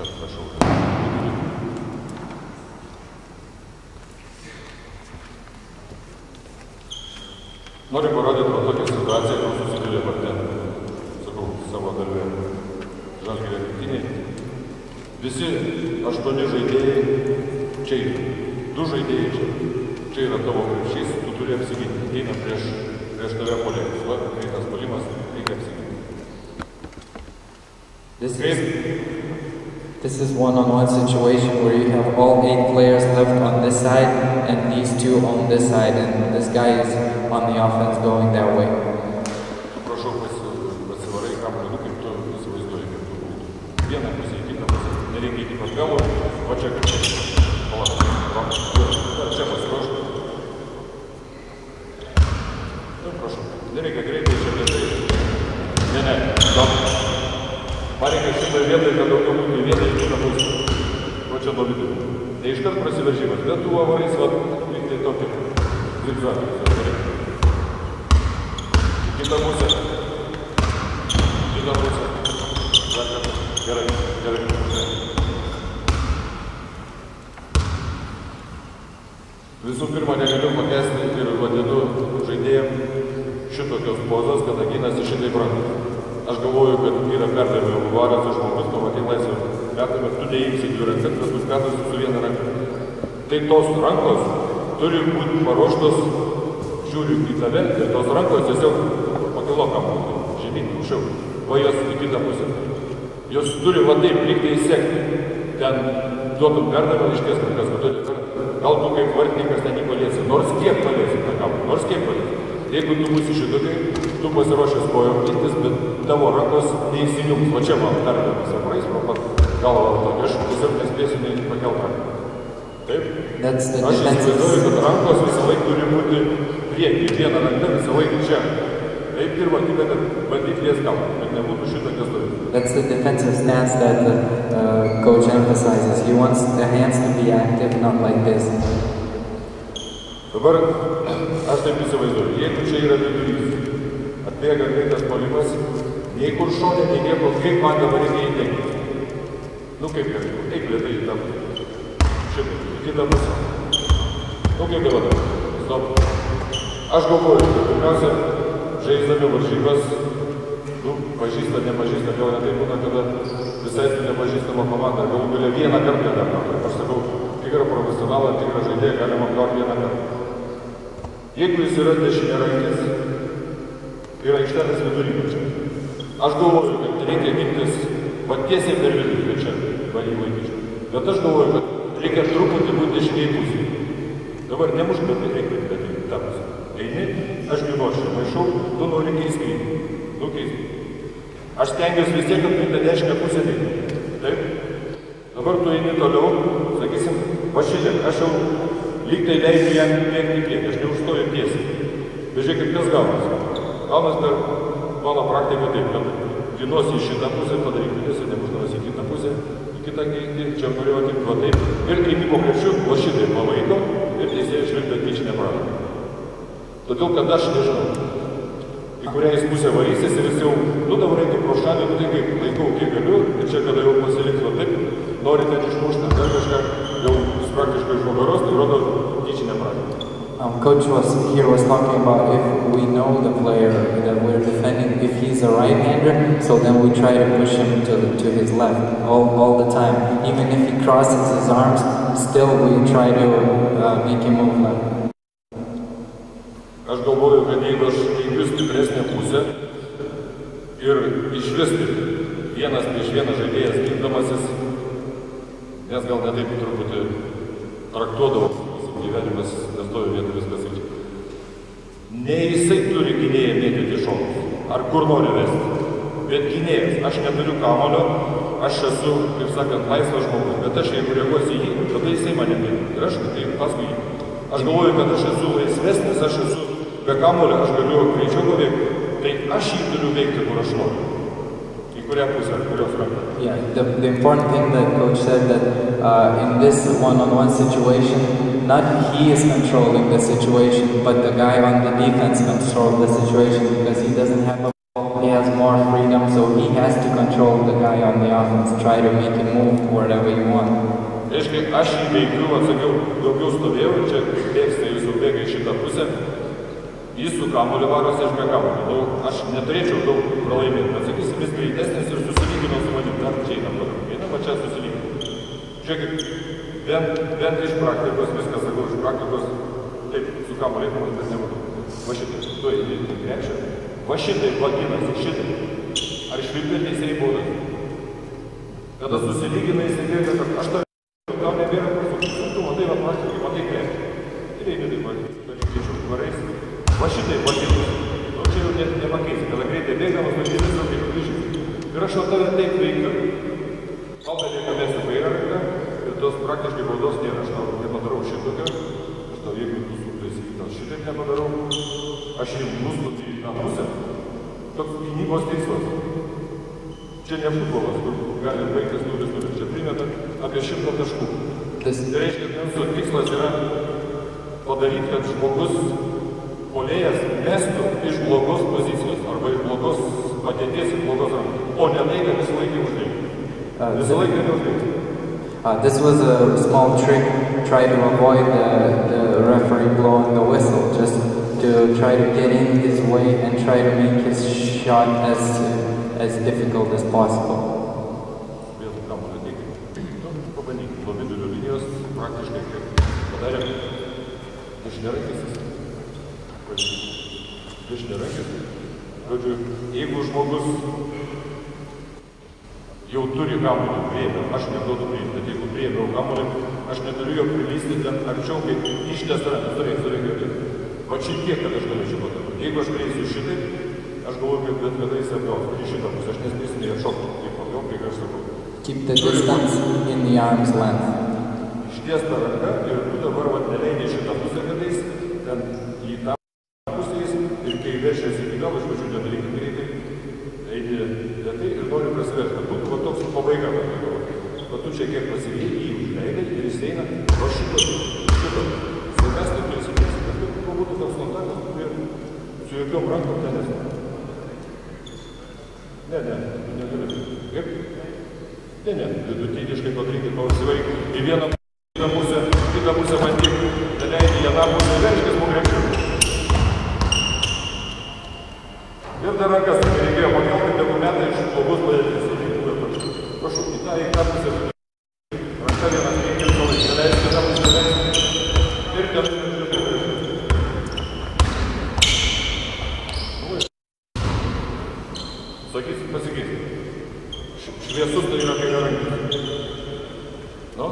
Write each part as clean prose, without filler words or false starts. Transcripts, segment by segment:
iškart prašau. Noriu parodyti va tokią situaciją, kur susidūrė partnerį, sakau, savo darbę. Žalgirio rinktinėje. Visi 8 žaidėjai čia yra. 2 žaidėjai čia. Čia yra tavo krepšys, tu turi apsiginti. Eina prieš tave puolėjas. Va, greitas puolimas, reikia apsiginti. This is one-on-one situation where you have all 8 players left on this side and these 2 on this side, and this guy is on the offense going that way. Prašau, pasivarai kamuolį, kaip tu įsivaizduoji, kaip tu būtų. Vieną pusę į kitą pusę. Nereikia iki pat galo, va čia kaip čia. Čia pasiruoš. Nu, prašau. Nereikia greitai, čia lėtai. Ne, gal. Man reikia šitą vietą, kad daugiau būtų į vietą į kitą pusę. Va čia nuo vidų. Ne iškart prasiveržimas, bet tu avarais, va, lyg tai tokį zigzagą. Kita pusė. Kita pusė. Gerai. Visų pirma, negaliu pakęsti ir vadinu žaidėjim šitokios pozos, kada gynasi šitai brangus. Aš galvoju, kad yra perdavimo varas iš žmogus, pamatai laisvę metame, tu neimsi 2 rankas, bet bus perduosi su 1 ranka. Tai tos rankos turi būti paruoštos, žiūriu į tave, ir tos rankos tiesiog pakilokam būtų, žemyn, aukščiau, va jos į kitą pusę. Jos turi va taip, lyg tai sekti. Ten duotum perdavimą, iškės rankas, gal tu kaip vartininkas ten įpaliesi, nors kiek paliesi tą kamuolį, nors kiek paliesi. Jeigu tu būsi šitokai, tu pasiruošęs kojom gintis, bet tavo rankos neįsijungs. Va čia man perdavimas aprais, pro pat galvą tokį, aš tiesiog nespėsiu pakelt ranką. Taip? Aš įsivaizduoju, kad rankos visą laiką turi būti priekį, 1 ranka visą laiką čia. Taip, pirmą kitą, kad bandyk lies galvą, kad nebūtų šitokios stovės. That's the defensive stance that the coach emphasizes. He wants the hands to be active, not like this. Dabar aš taip įsivaizduoju, jeigu čia yra vidurys, atbėga greitas puolimas, nei kur šonė, nei nieko, kaip man dabar reikia įteikti. Nu kaip gerai, eik lėtai į tą pusę. Šitą, į kitą pusę. Nu kaip dabar, stop. Aš galvoju, kad pirmiausia, žaisdami varžybas, nu, pažįsta, nepažįsta, gal netai būna, kada visai su nepažįstama komanda, galų galia 1 kartą neapgauti. Aš sakau, tikrą profesionalą, tikrą žaidėją galima apgauti 1 kartą. Jeigu jis yra dešiniarankis, yra aikštelės vidurį čia. Aš galvoju, kad reikia gintis va tiesiai per vidurį čia, va jį laikyčiau. Bet aš galvoju, kad reikia truputį būti dešiniai pusė. Dabar nemušk, bet reikia į tą pusę. Eini, aš gyvočiau, maišau, tu nori keisti. Nu keisti. Aš stengiuosi vis tiek, kad į tą dešinę pusę eini. Taip? Dabar tu eini toliau, sakysim, va šiandien, aš jau lyg tai leidžiu jam bėgti į priekį, aš neužstoju tiesiai. Bet žiūrėkit, kas gaunasi. Gaunas per mano praktiką taip, kad ginuosi į šitą pusę, padaryk judėsi, nemušdamas į kitą pusę, į kitą keitį, čia norėjau atimti va taip. Ir kaip į pokrepšių, va šitai palaiko ir teisėjai išlipta tyčinę pradą. Todėl, kad aš nežinau, į kurią jis pusę varysis ir jis jau, nu dabar reikia pro šalį, nu tai kaip laikau, kiek galiu, ir čia kada jau pasiliks va taip, nori ten išmušti, dar kažką, jau praktiškai iš nugaros, tai rodo tyčinę pradą. Coach was talking about if we know the player that we're defending, if he's a right-hander, so then we try to push him to his left all the time. Even if he crosses his arms, still we try to make him move left. Aš galvoju, kad jeigu aš keipiu stipresnę pusę ir išvis 1 prieš 1 žaidėjas gindamasis, nes gal netaip truputį traktuodavo, gyvenimas nestojo vietą viskas ir čia. Ne jisai turi gynėją mėtyti šokus, ar kur nori vesti, bet gynėjas, aš neturiu kamulio, aš esu, kaip sakant, laisvas žmogus, bet aš jeigu reaguosiu jį, tada jisai mane mėtyti ir aš tai paskui jį. Aš galvoju, kad aš esu laisvesnis, aš esu be kamulio, aš galiu greičiau paveikti, tai aš jį turiu veikti, kur aš noriu. Į kurią pusę, kurios ranką. Yeah, the important thing that coach said that in this one-on-one situation, not he is controlling the situation, but the guy on the defense controls the situation because he doesn't have a ball, he has more freedom, so he has to control the guy on the offense, try to make him move wherever you want. Reiškia, aš jį veikiu, atsakiau, daugiau stovėjau, čia bėgsta, jis jau bėga į šitą pusę, jis su kamuoliu varosi, aš be kamuoliu. Aš neturėčiau daug pralaimėti, bet sakysim, vis greitesnis ir susilygino su manim, dar čia einam toliau. Einam, čia susilygino. Žiūrėkit, bent iš praktikos, viskas sakau, iš praktikos, taip, su kamuoliu, bet nematau. Va šitai, tu eini į krepšį, va šitai vaginasi, šitai. Ar švilpė teisėjai baudas? Kada susilygina, jis įdėlė, kad aš tavę gal nebėra kur tu matai, va praktikai, matai krepšį. Ir eini taip, dalykėčiau, varais. Va šitai vaginasi. Nu, čia jau nepakeisi, kada greitai bėgamas, vaginasi, jau kaip grįžti. Ir aš va tave taip veikiu. Tau belieka mesti vairą ranką ir tos praktiškai baudos nėra. Aš tau nepadarau šitokio. Aš tau, jeigu tu suklėsi, gal šitaip nepadarau. Aš jį nustumti į tą pusę. Toks gynybos tikslas. Čia ne futbolas, kur gali baigtis 0-0. Čia primeta apie 100 taškų. Tai reiškia, kad mūsų tikslas yra padaryti, kad žmogus, puolėjas, mestų iš blogos pozicijos arba iš blogos padėties į blogos rankos. O ne tai, kad visą laiką uždėti. Visą laiką neuždėti. This was a small trick, try to avoid the referee blowing the whistle, just to try to get in his way and try to make his shot as difficult as possible. Vėl kamuolį teikti. Pabandykim, nuo vidurio linijos praktiškai kaip padarėm dešiniarankis. Dešiniarankis. Žodžiu, jeigu žmogus jau turi kamuolį priėmę, aš neduodu priimti, bet jeigu priėmiau kamuolį, aš neturiu jo prilysti ten arčiau, kaip ištęs rankas, turėk. Va šitie, kad aš galėčiau padaryti. Jeigu aš prieisiu šitaip, aš galvoju, kad bet kada jis atgaus į šitą pusę, aš nespėsiu neatšokti, kaip atgal, kaip aš sakau. Keep the distance in the arm's length. Ištiesta ranka ir tu dabar neleidai šitą pusę, kad jis ten į tą pusę jis ir kai veršiasi iki galo, iš pačių nedarykim greitai, eini lėtai ir noriu prasiverti, kad būtų va toks pabaiga. Va tu čia kiek pasivėjai, jį užleidai ir jis eina, va šito. Sveikas taip prisimėsi, kad tai būtų toks kontaktas, kurie su jokiom rankom ten nesame. Ne, negali. Kaip? Ne, vidutiniškai padarykit, pasivaik į vieną pusę, kitą pusę bandyk, neleidai į aną pusę, verškis mūgrėkščiu. Ir dar rankas, kai reikėjo pakelti dokumentą iš blogos padėties. Prašau, į tą pusę. Ranka vienas reikia, neleidai, kitą pusę neleidai. Ir ten sakysim, pasikeisim. Šviesus tai yra kairė rankis. Nu?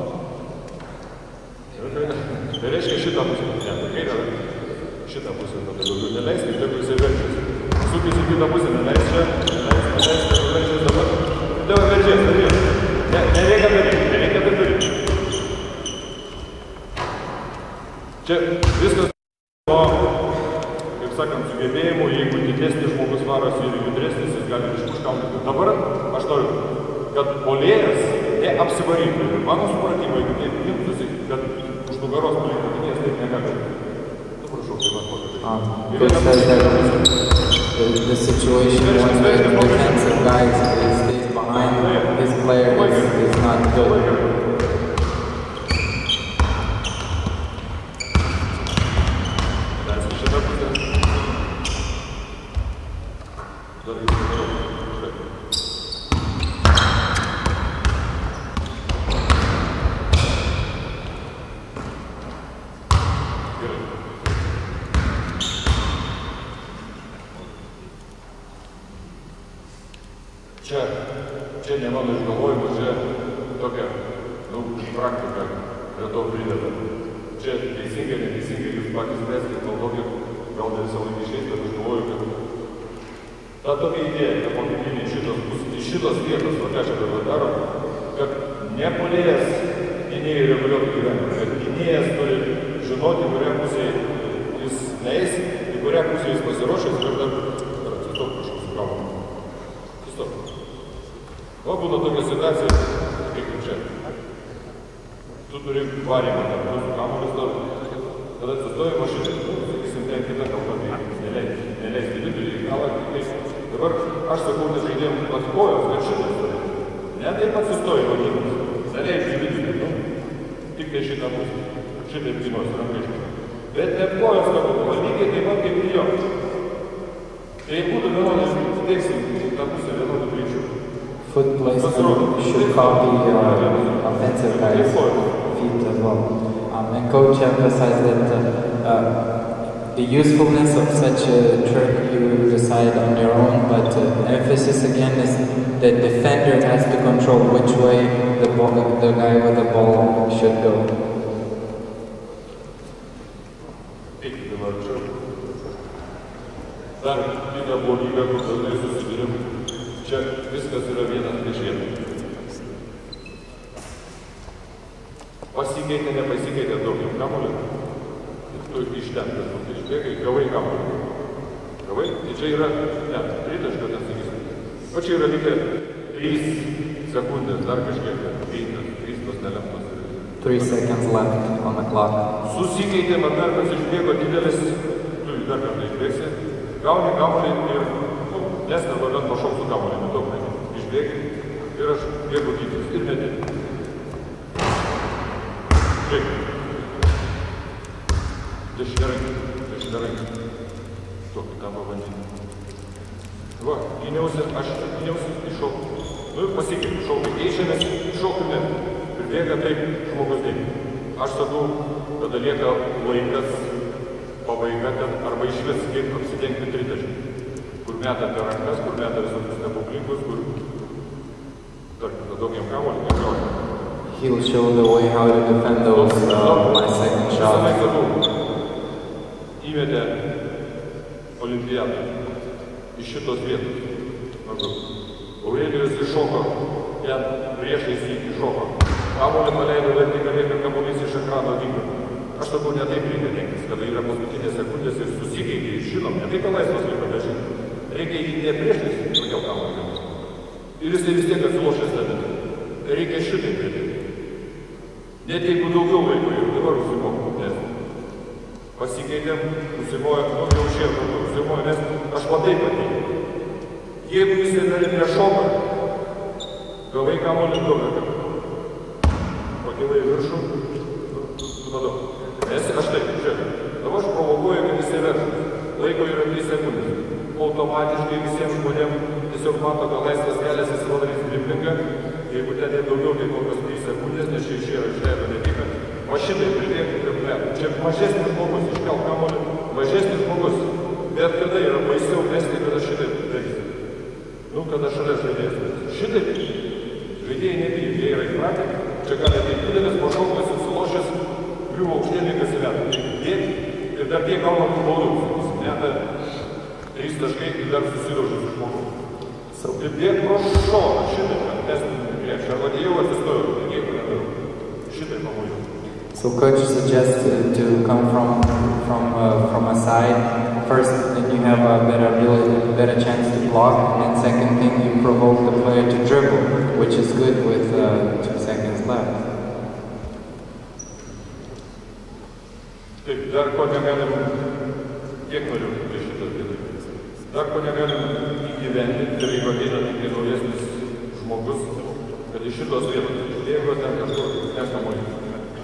Tai reiškia šitą pusę. Ne, tai kairė rankis. Šitą pusę. Tada daugiau neleiskit, tegu jisai verčiasi. Sukis į kitą pusę, neleis čia, neleis, verčiasi dabar. Dabar verčiasi, daryti. Nereikia tai daryti. Čia viskas kaip sakant, sugebėjimų, jeigu didesnis žmogus varosi ir judresnis, jis gali išpuškaunti. Dabar aš noriu, kad puolėjas neapsivarytų. Ir mano supratimo, jeigu taip imtųsi, kad už nugaros paliktinės taip negali. Nu, prašau, tai man the situation when the defensive guy stays behind his player is not good. Čia ne mano išgalvojimo, čia tokia, praktika prie to prideda. Čia teisingai, neteisingai, jūs patys spręskite, naudokit, gal ne visą laiką išeis, bet aš galvoju, kad ta tokia idėja, kad pagrindinė iš šitos vietos, va ką čia dabar daro, kad ne puolėjas gynėjai reguliuotų gyvenimą, bet gynėjas turi žinoti, kurią pusę jis leis, į kurią pusę jis pasiruošęs ir dar atsistok kažkas su kalbama. O būna tokia situacija, kaip čia. Tu turi varymą, tu su kamuolis dar. Tada atsistoji mašinai, sakysim, ten kita kalba, neleis vidurį į galą, Dabar aš sakau, kad žaidėjom ant kojos, kad šitas turi. Ne taip atsistoja vadinimas. Neleidžiu į vidurį, tik tai šitą pusę. Šitaip gynos rankai iškart. Bet ne kojos kabutuma, lygiai taip pat kaip ir jo. Tai būtų vienodai, teiksim, tą pusę vienodų greičių. Foot placement should copy offensive guys' feet as well. And coach emphasized that the usefulness of such a trick you decide on your own, but emphasis again is the defender has to control which way the guy with the ball should go. Dar kita blogybė, kur dažnai susidūrim, čia viskas yra vienas prieš vieną. Pasikeitė, nepasikeitė daugiau kamuolį. Tu iš ten kažkur išbėgai, gavai kamuolį. Gavai? Tai čia yra, ne, tritaškio ten sakysim. O čia yra likę 3 sekundės, dar kažkiek, 3 tos nelemtos. 3 seconds left on the clock. Susikeitė, Marbergas išbėgo didelis, tu dar kartą išbėgsi. Gauni kamuolį ir neskarba bent pašok su kamuolį, daug nežinau. Išbėgi ir aš bėgu gytis ir nedėti. Žiūrėk. Dešinė ranka. Tokį tą pabandyti. Va, gyniausi, aš gyniausi, iššokau. Nu ir pasikeitė, šokai keičiamės, iššokau ne. Ir bėga taip žmogus dėgi. Aš sakau, tada lieka laikas, pabaiga ten, arba išvis kaip apsidengti tritaškį. Kur meta per rankas, kur meta visokius stebuklingus, kur tarkim, daugiam kamuolį negraužia. He'll show the way how to defend those my second shot. Visą laiką įvedė olimpiadą iš šitos vietos. Aurelijus iššoko, ten priešais jį iššoko. Kamuolį paleido vertikaliai, kad kamuolys iš ekrano dingo. Aš sakau, ne taip reikia tenktis, kada yra paskutinės sekundės ir susikeitė, žinom, ne taip laisvas liko dažyti. Reikia jį ne priešais, tokiau kamuolį. Ir jisai vis tiek atsilošęs tada. Reikia šitai pridėti. Net jeigu daugiau laiko ir dabar užsimoku, nes pasikeitėm, užsimojom, jau šiek tiek užsimojom, nes aš labai patėjau. Jeigu jisai dar nešoka, gavai kamuolį duoda. Pakilai viršų, tada. Nes aš taip, žiūrėk, dabar aš provokuoju, kad jisai veršas. Laiko yra 3 sekundės. Automatiškai visiems žmonėms tiesiog mato, kad laisvas kelias įsivadarys driblingą. Jeigu ten ir daugiau, tai kokios 3 sekundės, nes čia išėjo išleido netikant. Mašinai pridėti driblet. Čia mažesnis žmogus iškel kamuolį, mažesnis žmogus. Bet kada yra baisiau mesti, kada šitaip darysi. Nu, kada šalia žaidėjas. Šitaip žaidėjai nebijo, jie yra įpratę. Čia gali tai didelis pašokas ir sulošęs griuvo aukštininkas į vietą. Ir dar tiek gauna tų baudų. Neta 3 taškai ir dar susirožęs iš žmogų. Ir bėg pro šoną šitaip, nes prieš. Arba jau atsistojo, tai nieko nedarau. Šitaip pamojau. So coach suggests to come from a side. First, then you have a better chance to block, and then second thing, you provoke the player to dribble, which is good with 2 seconds left. Taip, dar ko negalim, kiek noriu prie šitas dalykas. Dar ko negalim įgyvendinti, ir jeigu ateina tik naujesnis žmogus, kad iš šitos vietos išbėgo ten kažkur neskamuolį.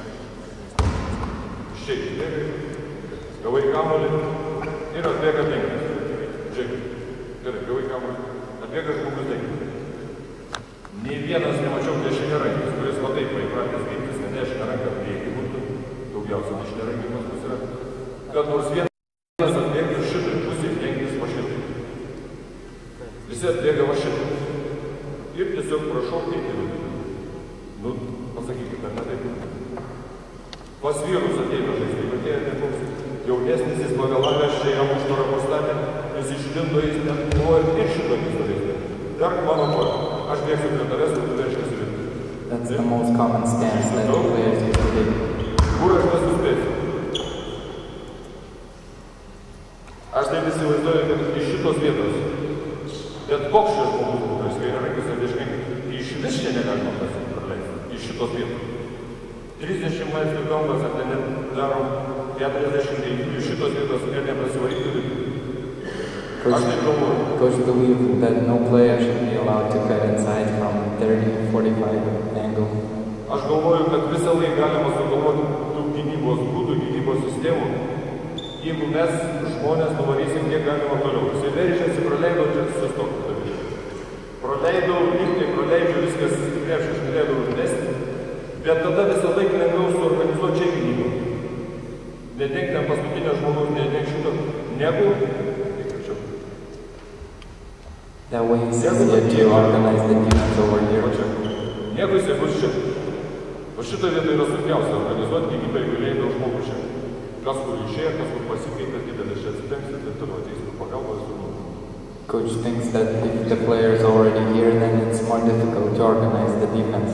Šiaip išbėgai, gavai kamuolį ir atbėga 5. Žiūrėk, gerai, gavai kamuolį, atbėga žmogus 5. Nei vienas nemačiau dešinę rankas, kuris va taip įpratęs gintis, kad dešinę ranką prieki būtų, daugiausia dešinę ranką pas mus yra, kad nors vienas atbėgtų šitai pusė, gintis po šitai. Visi atbėga va šitai. Ir tiesiog prašokti į vidurį. Nu, pasakykit, ar ne taip? Pas vyrus ateina žaisti, bet jie nekoks jaunesnis, jis pavėlavęs čia jam už torą pastatė, jis išlindo, jis ten buvo ir šito jis žaisti. Dar mano koja, aš bėgsiu prie tavęs, kad tu verškės į vidurį. That's the most common stance that players use today. Kur aš nesuspėsiu? Aš taip įsivaizduoju, kad iš šitos vietos, bet koks šis žmogus būtų, jis kairė rankas ir dešinė, iš vis čia negalima praleisti, iš šitos vietos. 30 laipsnių kampas, ar ten darom 40, iš šitos vietos ir neprasivaryti. Aš taip galvoju. Coach believe that no player should be allowed to cut inside from 30-45 angle. Aš galvoju, kad visą laiką galima sugalvoti tų gynybos būdų, gynybos sistemų, jeigu mes žmonės nuvarysim kiek galima toliau. Jisai veržiasi, praleido, čia sustok. Praleidau, lygtai praleidžiu, viskas krepšį, aš galėdau užmesti, bet tada visą laiką lengviau suorganizuoti čia gynybą. Nedenk ten paskutinio žmogaus, nedenk šito, negu. That way it's easier to organize the defense over here. Negu jisai bus šitą. O šitą vietą yra sunkiausia organizuoti gynybą, jeigu leidau žmogų čia. Kas kur išėjo, kas kur pasikeitė, didelis čia atsipengs ir taip toliau ateis pagalba ir su. Coach thinks that if the player is already here, then it's more difficult to organize the defense.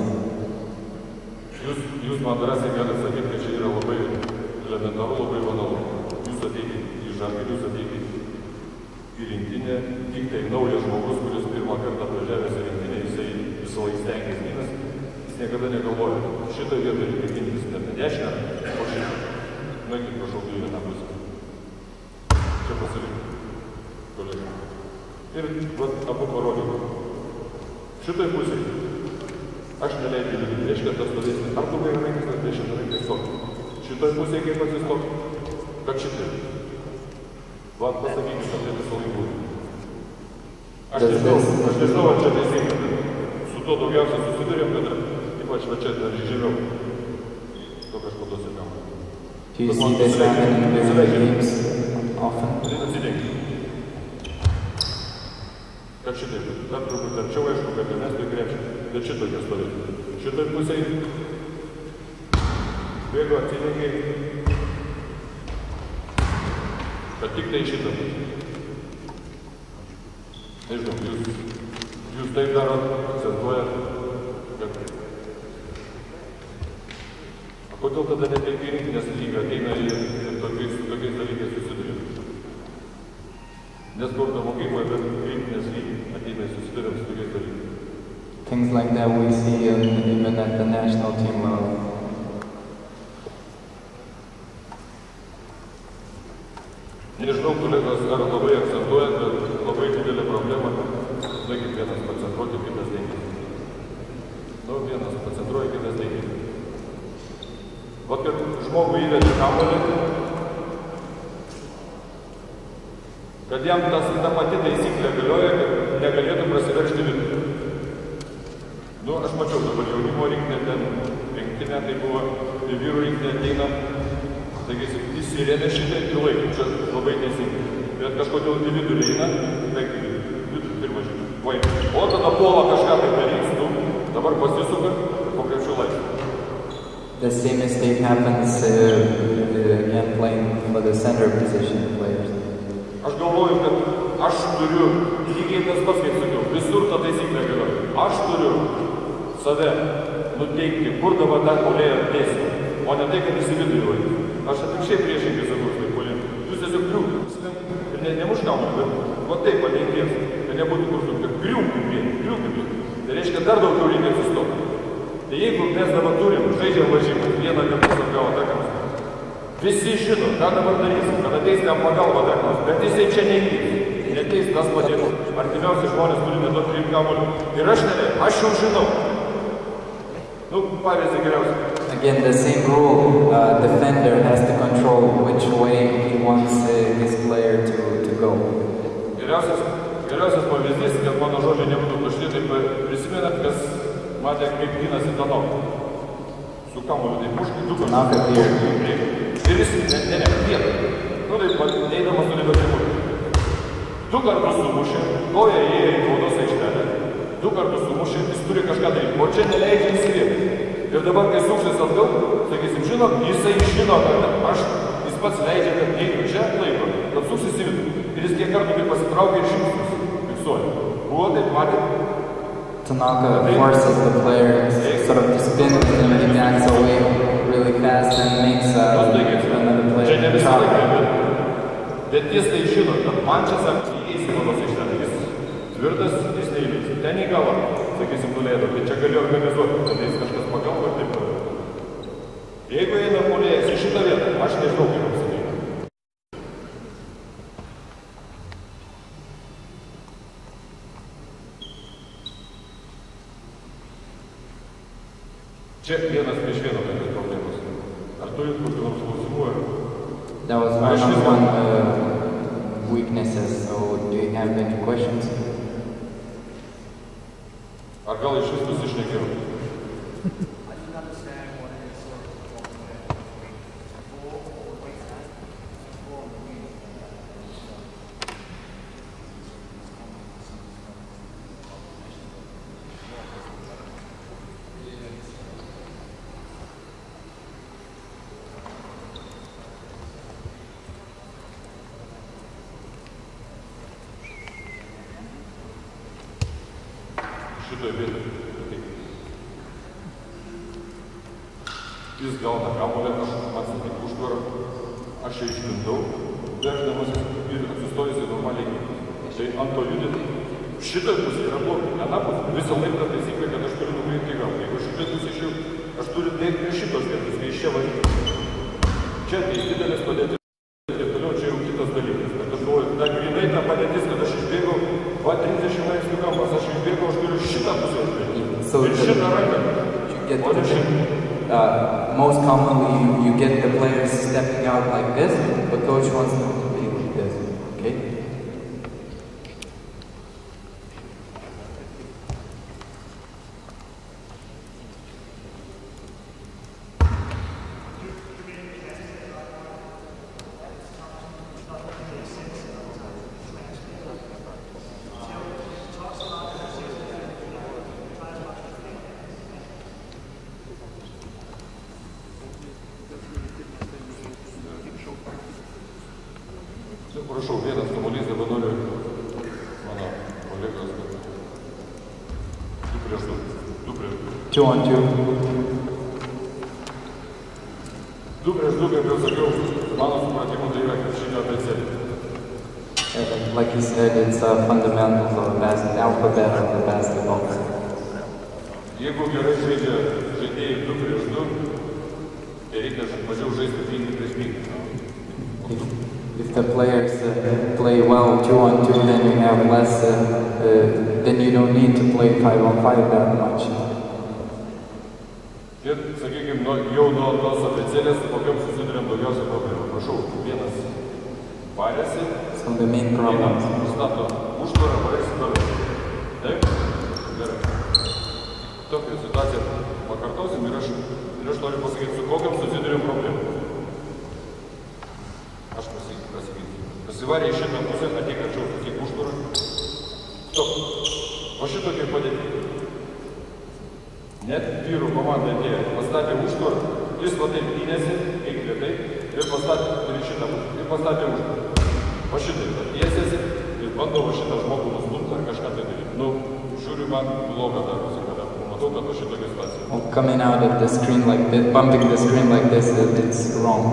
Jūs man drąsiai galite sakyti, kad čia yra labai elementaru, labai banalu. Jūs ateikite į Žalgirį, jūs ateikite į rinktinę, tik tai naujas žmogus, kuris pirmą kartą atvažiavęs į rinktinę, jisai visą laiką stengiasi gynas, jis niekada negalvoja, šitą vietą reikia gintis ne dešinę, o šitą. Nueikit, prašau, į vieną pusę. Čia pasirinkti. Kolegai. Ir abu parodžiau. Šitoj pusėje aš neleidžiu lygti, reiškia tas stovėsnį. Ar tu gai rankis, ar dešinę rankai stokti. Šitoj pusėje kaip atsistokti, kad šitai. Vat pasakykit, kad tai visą laikų. Aš nežinau, ar čia teisingai, bet su to daugiausia susidurėm, kad ypač va čia dar žemiau. To kažko dosiekam. Do you see this happening during the games often? Kad šitaip, dar truputį arčiau, aišku, kad mes tai krepšį, bet šitokia stovėti. Šitoj pusėje bėgo atsilenkiai, kad tik tai šitą pusę. Nežinau, jūs taip darot, akcentuojat, kad... O kodėl tada neteik į rinktinės lygą, ateina ir tokiais dalykais susidurėm? Nes sporto mokykloje, bet rinktinės lygį ateina ir susidurėm su tokiais dalykais. Things like that we see even at the national team level. Nežinau, kolegos, ar labai akcentuojat, bet labai didelė problema. Laikit vienas koncentruoti, kitas neikit. Nu, vienas koncentruoja, kitas neikit. Vat kad žmogų įvedė kamuolį, kad jam ta pati taisyklė galioja, kad negalėtų prasiveržti vidų. Nu, aš mačiau dabar jaunimo rinktinė, tai buvo vyrų rinktinė ateina, taigi įsirėmė šitą ir laikų, čia labai teisingai. Bet kažkodėl į vidų eina, vidų pirmą žinių. O tada puola kažką tai darys, tu dabar pasisuka po krepšių laisvę. The same mistake happens again playing for the center position players. Aš galvoju, kad aš turiu, lygiai tas pats, kaip sakiau, visur ta taisyklė galioja. Aš turiu save nuteikti, kur dabar tą puolėją dėsi, o ne tai, kad įsividuliuoju. Aš atvirkščiai priešingai sakau, tai puolėją. Jūs tiesiog griūkit, ir nemuškaunu, bet va taip padėkės, kad nebūtų kur sukti, kad griūkit. Tai reiškia, dar daugiau reikia sustoti. Tai jeigu mes dabar turim, žaidžiam varžymus, vieną kartą atgal atakams, visi žino, ką dabar darysim, kad ateis ten pagalba atakams, bet jisai čia neįvys. Neteis tas padėtų. Artimiausi žmonės turi neduoti priimti kamuolį. Ir aš jau žinau. Nu, pavyzdį geriausiai. Again, the same rule, defender has to control which way he wants his player to go. Geriausias pavyzdys, kad mano žodžiai nebūtų tušti, tai prisimenat, kas matė, kaip gynasi Tanaka. Su kamuoliu, tai muškai du kartus. Ir jis, vietą. Nu, tai neįdamas turi betrimuoti. Du kartus sumušė, koja įėjo į baudos aikštelę. Du kartus sumušė, jis turi kažką daryti, o čia neleidžia įsirėti. Ir dabar, kai suksis atgal, sakysim, žino, jisai žino, kad jis pats leidžia, kad neįtų čia laiko, kad suksis į vidų. Ir jis kiek kartų tai pasitraukia ir žingsnis fiksuoja. Buvo taip, matė? Tanaka forces the player sort of to spin and he backs away really fast and makes another player drop. Bet jis tai žino, kad man čia sako, įeis į baudos aikštelę, jis tvirtas, jis neįlys. Ten į galą, sakysim, nuleido, tai čia gali organizuoti, kad jis kažkas pagalvo ir taip toliau. Jeigu eina puolėjas į šitą vietą, aš nežinau, kaip jis ateina. Čia vienas prieš vieną tokios problemos. Ar turit kokių nors klausimų? That was one-on-one weaknesses, so do you have any questions? Ar gal iš vis nusišnekėjau? Šitoje vietoje. Jis gauna kamuolį, aš atsitikiu užtvarą, aš čia išlindau, veždamasis ir atsistojusi normaliai. Tai ant to judinti. Šitoje pusėje yra blogai, anapus visą laiką taisyklė, kad aš turiu nukreipti galvą. Jeigu šitoje pusėje išėjau, aš turiu dėti prie šitos vietos, kai iš čia varyti. Čia ateis didelis padėtis ir toliau čia jau kitas dalykas. Bet aš galvoju, ta grinai ta padėtis, kad aš išbėgau, 30 laipsnių kampas, aš išbėgau, aš turiu šitą pusę užbėgti. Ir šitą ranką. O ne šitą. Most commonly, you get the players stepping out like this, but coach wants them to be like this, okay? Prašau, vienas kamuolys, dabar noriu mano kolegos, kad 2 prieš 2. 2 on 2. 2 prieš 2, kaip jau sakiau, mano supratimu tai yra krepšinio abėcėlė. Like he said, it's fundamentals of the alphabet of the basketball. Jeigu gerai žaidžia žaidėjai 2 prieš 2, tai reikia mažiau žaisti 5 prieš 5. If the players play well 2 on 2, then you have less, then you don't need to play 5 on 5 that much. Ir, sakykime, jau nuo tos abėcėlės, kokiam susidurėm daugiausia problemų. Prašau, vienas varėsi, So the main problem. Stato užtvarą, varėsi toliau. Taip? Gerai. Tokią situaciją pakartosim ir aš noriu pasakyti, su kokiam susidurėm problemų. Aš pasiginsiu. Pasivarė į šitą pusę, ateik arčiau, ateik užtvarą. Stop. O šitokiai padėti. Net vyrų komanda atėjo, pastatė užtvarą, jis va taip įnėsi, eik lėtai, ir pastatė šitą pusę, ir pastatė užtvarą. O šitai tiesiasi, ir bando va šitą žmogų nustumti ar kažką tai daryti. Nu, žiūriu, man blogą darosi, kada matau, kad va šitokia situacija. Coming out of the screen like this, bumping the screen like this, it's wrong.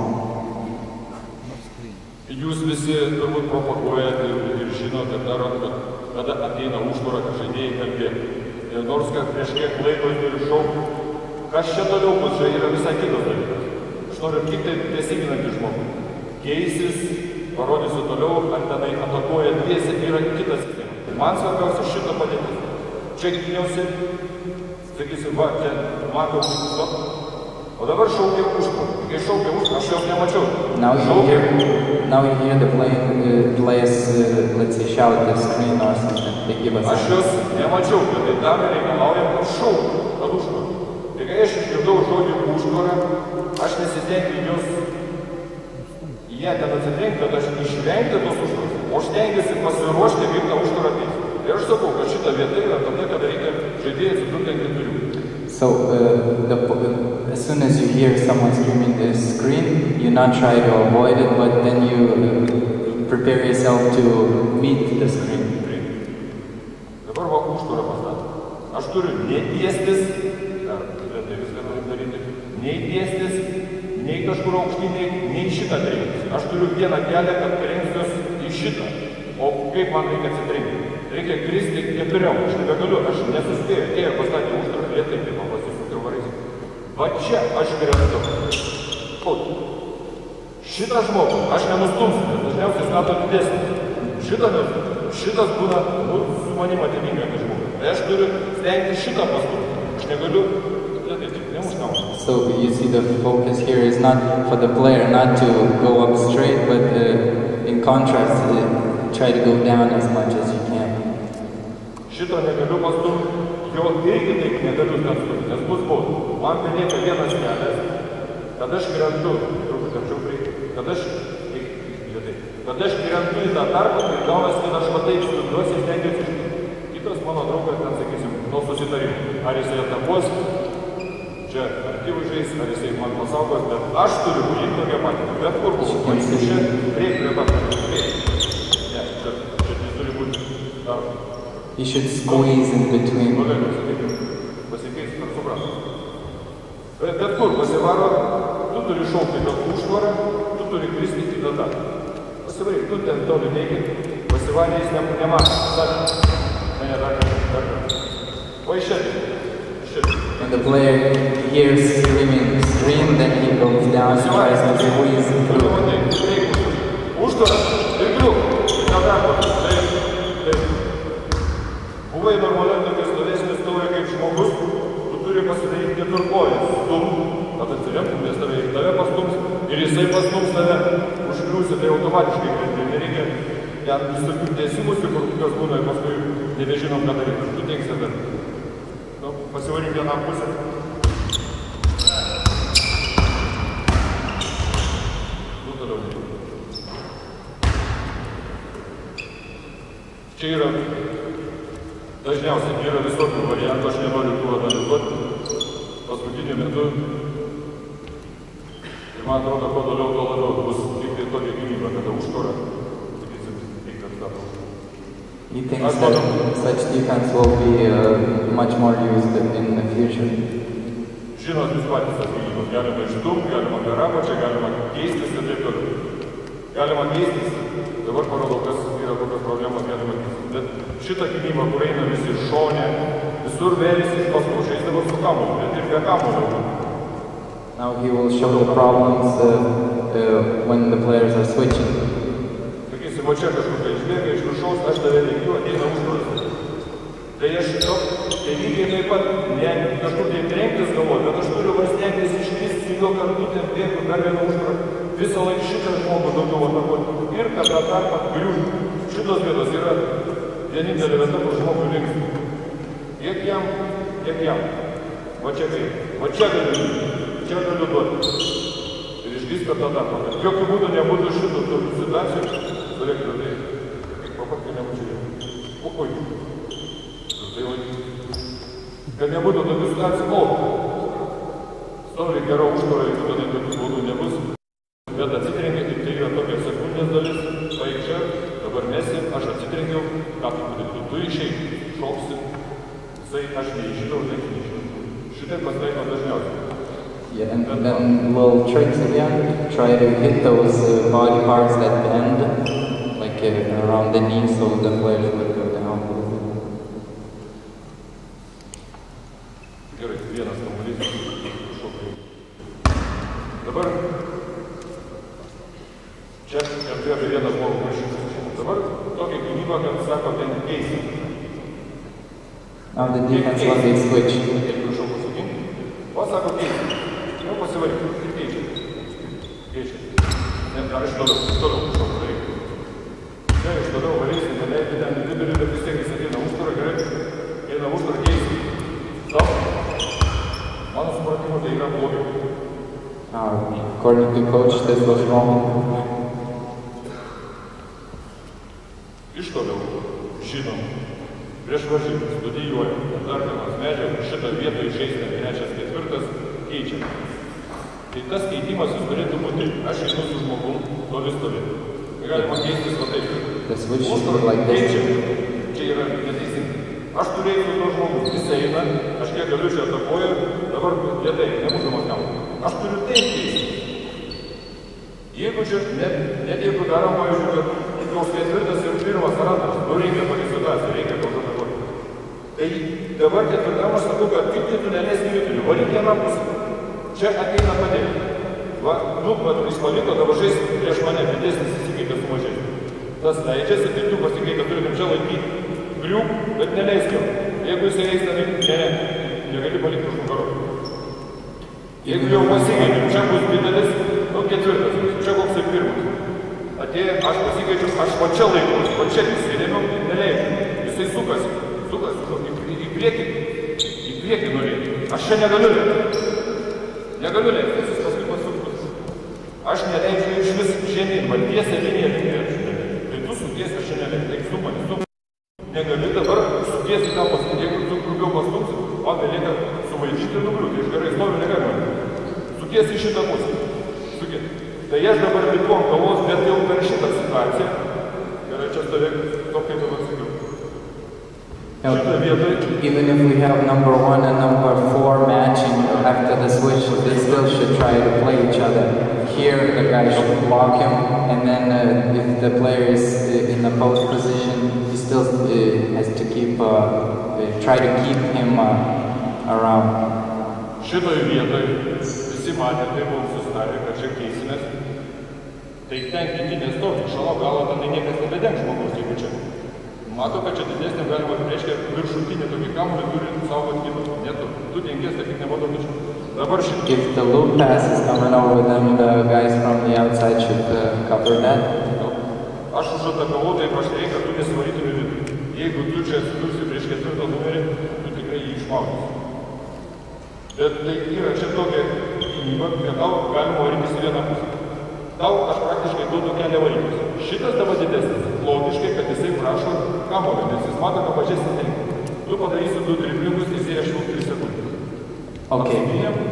Jūs visi turbūt propaguojate ir žinote, darot, kad kada ateina užtvara, kad žaidėjai kalbėtų. Ir nors kad prieš kiek laiko turi šaukti, kas čia toliau bus, čia yra visai kitas dalykas. Aš noriu tik tai besiginantį žmogų. Keisis, parodysiu toliau, ar tenai atakuoja dviesi, yra kitas. Man svarbiausia šitą padėtis. Čia gyniausi, sakysim, va, čia matom, stop. O dabar šaukia užtvarą. Kai šaukia užtvarą, aš jos nemačiau. Now you hear the players, let's say, shout the screen or something. They give us. Aš jos nemačiau, bet tai tam reikalaujam, kad šauktų, kad užtvarą. Tai kai aš išgirdau žodį užtvarą, aš nesitengiu jos jie ten atsitrenkti, bet aš išvengti tos užtvaros. O aš stengiuosi pasiruošti, kaip tą užtvarą ateis. Ir aš sakau, kad šita vieta yra tada, kada reikia žaidėjai atsidurti ant 4. So as soon as you hear someone screaming the screen, you not try to avoid it, but then you prepare yourself to meet the screen. Dabar va užtvarą pastatą. Aš turiu nei tiestis, tai viską norim daryti, nei tiestis, nei kažkur aukštiniai, nei šitą trenktis. Aš turiu vieną kelią, kad trenksiuos į šitą. O kaip man reikia atsitrenkti? Reikia kristi 4, aš nebegaliu, aš nesuspėjau, atėjo pastatė užtvarą, lėtai taip pasisukiau varais. Va čia aš krentu. Šitą žmogų aš nenustumsiu, nes dažniausiai jis meto didesnis. Šitas būna, su manim atitinkantis žmogus. Tai aš turiu stengti šitą pastumti. Aš negaliu So you see the focus here is not for the player not to go up straight, but in contrast, try to go down as much as you can. Šito negaliu pastumti, jo irgi taip negaliu pastumti, nes bus bauda. Man belieka vienas kelias, kad aš krentu, truputį arčiau prieki, kad aš krentu į tą tarpą, tai gaunas, kad aš va taip studiuosi ir stengiuosi iškyti. Kitas mano draugas, ten sakysim, nuo susitarimų. Ar jisai atakuos, čia aktyvų žais, ar jisai man pasaugos, bet aš turiu būti tokia patį. Bet kur buvo, jeigu čia priek prie pat. Ne, čia neturi būti darbas. You should squeeze in between. Pasikeis, ar suprantu. Bet kur pasivaro, tu turi šaukti tą užtvarą, tu turi kristi į tą datą. Pasivaryk, tu ten toli neigi, pasivarė jis nemato. Ne, dar kartą. O iš šiandien. When the player hears scream, then he goes down and tries to squeeze through. Užtvarą, ir griuk, ir tą darbą. Buvai normaliai tokia stovesnė stovė kaip žmogus, tu turi pasidaryti keturkojas, tada atsiremtum, nes tave pastums ir jisai pastums tave, užkliūsi, tai automatiškai krenti. Nereikia ten visokių tęsimus, kur kokios būna ir paskui nebežinom, ką daryti. Tu teiksi dar. Pasivaryk vieną pusę. Nu, toliau nereikia. Čia yra dažniausiai yra visokių variantų, aš nenoriu tų analizuoti. Paskutiniu metu, ir man atrodo, kuo toliau, tuo labiau bus tik tai tokia gynyba, kada užtvarą. He thinks that such defense will be much more used in the future. Žinot, jūs patys tas gynybos. Galima išstumti, galima per apačią, galima keistis ir taip toliau. Galima keistis. Dabar parodau, kas yra kokios problemos, galima keistis. Bet šitą gynybą, kur eina visi šonė, visur vėlis iš paskui žaisdavo su kamuoliu, bet ir be kamuolio. Now he will show the problems when the players are switching. Sakysim, o čia kažkur tai išbėga iš viršaus, aš tave lenkiu, ateina užtvaras. Tai aš tai lygiai taip pat ne kažkur tai trenktis galvoju, bet aš turiu stengtis iškristi su juo kartu, ten bėgu dar vieną užtvarą, visą laiką šitą žmogų daugiau atakuoti. Ir kad tą tarpą griūti. Šitos vietos yra vienintelė vieta, kur žmogų links. Tiek jam. Va čia kaip. Va čia galiu duoti. Ir išlys per tą tarpą. Jokių būdų nebūtų šitų situacijų. Stovėkite, tai kaip paparkai nemučiai. Oi. Tai laikyti. Kad nebūtų tokių situacijų, stovi gero užtvarą, jeigu tada tokių būdų nebus. Bet atsitrenkia, tik tai yra tokia sekundės dalis, paik čia, dabar mesi, aš atsitrenkiau, ką tu būdėtų, tu išeik, šoksi, jisai aš neišinau, šitai pasitaiko dažniausiai. Yeah, and then little tricks again, try to hit those body parts that bend, like around the knee, so the players would go down. Gerai, vienas kamuolys, šokai. Dabar čia kalbėjau apie vieną žmogų prašymus. Dabar tokia gynyba, kad sako, ten keisti. Now the defense when they switch. Jeigu šau pasakinti, o sako keisti. Nu, pasivaryti ir keičia. Ne, dar iš toliau šau padaryti. Čia iš toliau valysi, neleidži ten didelį, bet vis tiek jis ateina užtvarą, gerai. Eina užtvarą keisti. Stop. Mano supratimu, tai yra blogiau. According to coach, this was wrong. Iš toliau, žinom, prieš varžybas, studijuojam, tardamas medžiagą, šitą vietą išeisime trečias, ketvirtas, keičiam. Tai tas keitimas jis turėtų būti, aš einu su žmogum, toli stovėti. Galima keistis va taip. Užtvarą keičiam, čia yra neteisingai. Aš turėjau su to žmogus, jis eina, aš kiek galiu čia atakuoju, dabar lėtai, nemušamas kamuolys. Aš turiu taip keisti. Jeigu čia, net jeigu darom, pavyzdžiui, kad koks ketvirtas ir pirmas ratas, nu reikia tokia situacija, reikia kažką atakuoti. Tai dabar ketvirtam aš sakau, kad tik tu neleisk vidurį, varyk vieną pusę. Čia ateina padėti. Va, nu, jis paliko, dabar žais prieš mane, didesnis įsikeitė sumažės. Tas leidžiasi, tai tu pasikeitė, turėtum čia laikyti. Griūk, bet neleisk jo. Jeigu jisai eis, tai negali palikti už nugarų. Jeigu jau pasikeičiu, čia bus didelis, nu ketvirtas, čia koks ir pirmas. Atėjo, aš pasikeičiu, aš va čia laikausi, va čia įsirėmiau ir neleidžiu. Jisai sukasi, į priekį norėti. Aš čia negaliu lėkti. Negaliu lėkti, jis paskui pasukus. Aš neleidžiu iš vis žemyn, va tiesią liniją lėkti. Tai tu sukiesi, aš čia neleidžiu, eik su manis. Negali dabar sukiesi tą pastumti, jeigu tu grubiau pastumsi, man belieka suvaidinti ir nugriūti, iš gerai stoviu negalima. Sukiesi į šitą pusę. Sukiesi. Tai aš dabar lipu ant galvos, bet jau per šitą situaciją. Gerai, čia stovėk, to kaip dabar sakiau. Even if we have number 1 and number 4 matching after the switch, they still should try to play each other. Here, the guy should block him, and then if the player is in the post position, he still has to keep, try to keep him around. Šitoje vietoje visi matė, tai buvo susidarė, kad čia keisimės. Tai ten kiti nestovi, šalo galo ten niekas nebedengs žmogaus, jeigu čia. Mato, kad čia didesnė galima, reiškia, viršutinį tokį kamuolį turi saugoti kitus. Netu, tu dengies, tai tik nevato tačiau. Dabar šitą. If the loop pass is coming over, then the guys from the outside should cover that. Aš užatakavau, tai aš reikia, kad tu nesivarytumė vidų. Jeigu tu čia atsidursi prieš ketvirtą numerį, tu tikrai jį išmaudysi. Bet tai yra čia tokia gynyba, kad tau galima varytis į vieną pusę. Tau aš praktiškai duodu kelią varytis. Šitas dabar didesnis. Logiškai, kad jisai prašo kamuolio, nes jis mato, kad mažesnį reikia. Tu padarysi 2 driblingus, jisai aš 3 sekundės. Okay.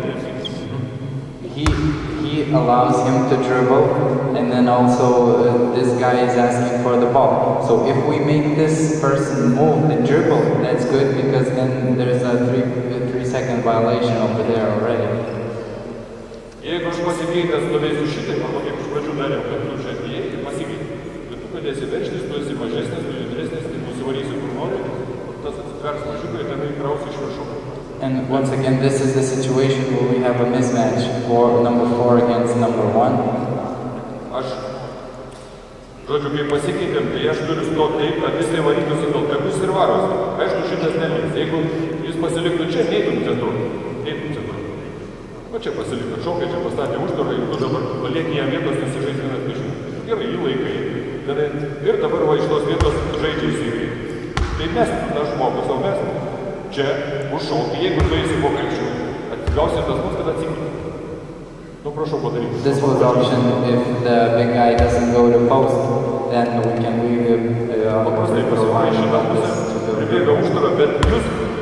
He allows him to dribble, and then also this guy is asking for the ball. So if we make this person move and dribble, that's good because then there's a 3-second violation over there already. Jeigu aš pasikeitęs stovėsiu šitai, arba kaip iš pradžių dariau, kad tu čia atėjai ir pasikeitė. Bet tu pradėsi verštis, tu esi mažesnis, tu judresnis, tai nusivarysi kur nori, tas atsitvers mažiukai, ten įkrausi iš viršų. And once again, this is the situation where we have a mismatch for number 4 against number 1. Aš, žodžiu, kai pasikeitėm, tai aš turiu stoti taip, kad jisai varytųsi gal tekus ir varosi. Aišku, šitas neliks. Jeigu jis pasiliktų čia, neitum centru. Va čia pasiliktų šokai, čia pastatė užtvarą ir tu dabar palieki jam vietos, nesižais vienas priešinį. Gerai, jį laikai. Ir dabar va iš tos vietos žaidžia įsigrį. Tai mes tą žmogų savo mes. Čia užšaukį, jeigu tu eisi po krepšių, atsigausi tas mus, kad atsigri. Nu, prašau padaryti. This was option if the big guy doesn't go to post, then we can leave paprastai pasivarai šitą pusę, pribėga užtvarą, bet jūs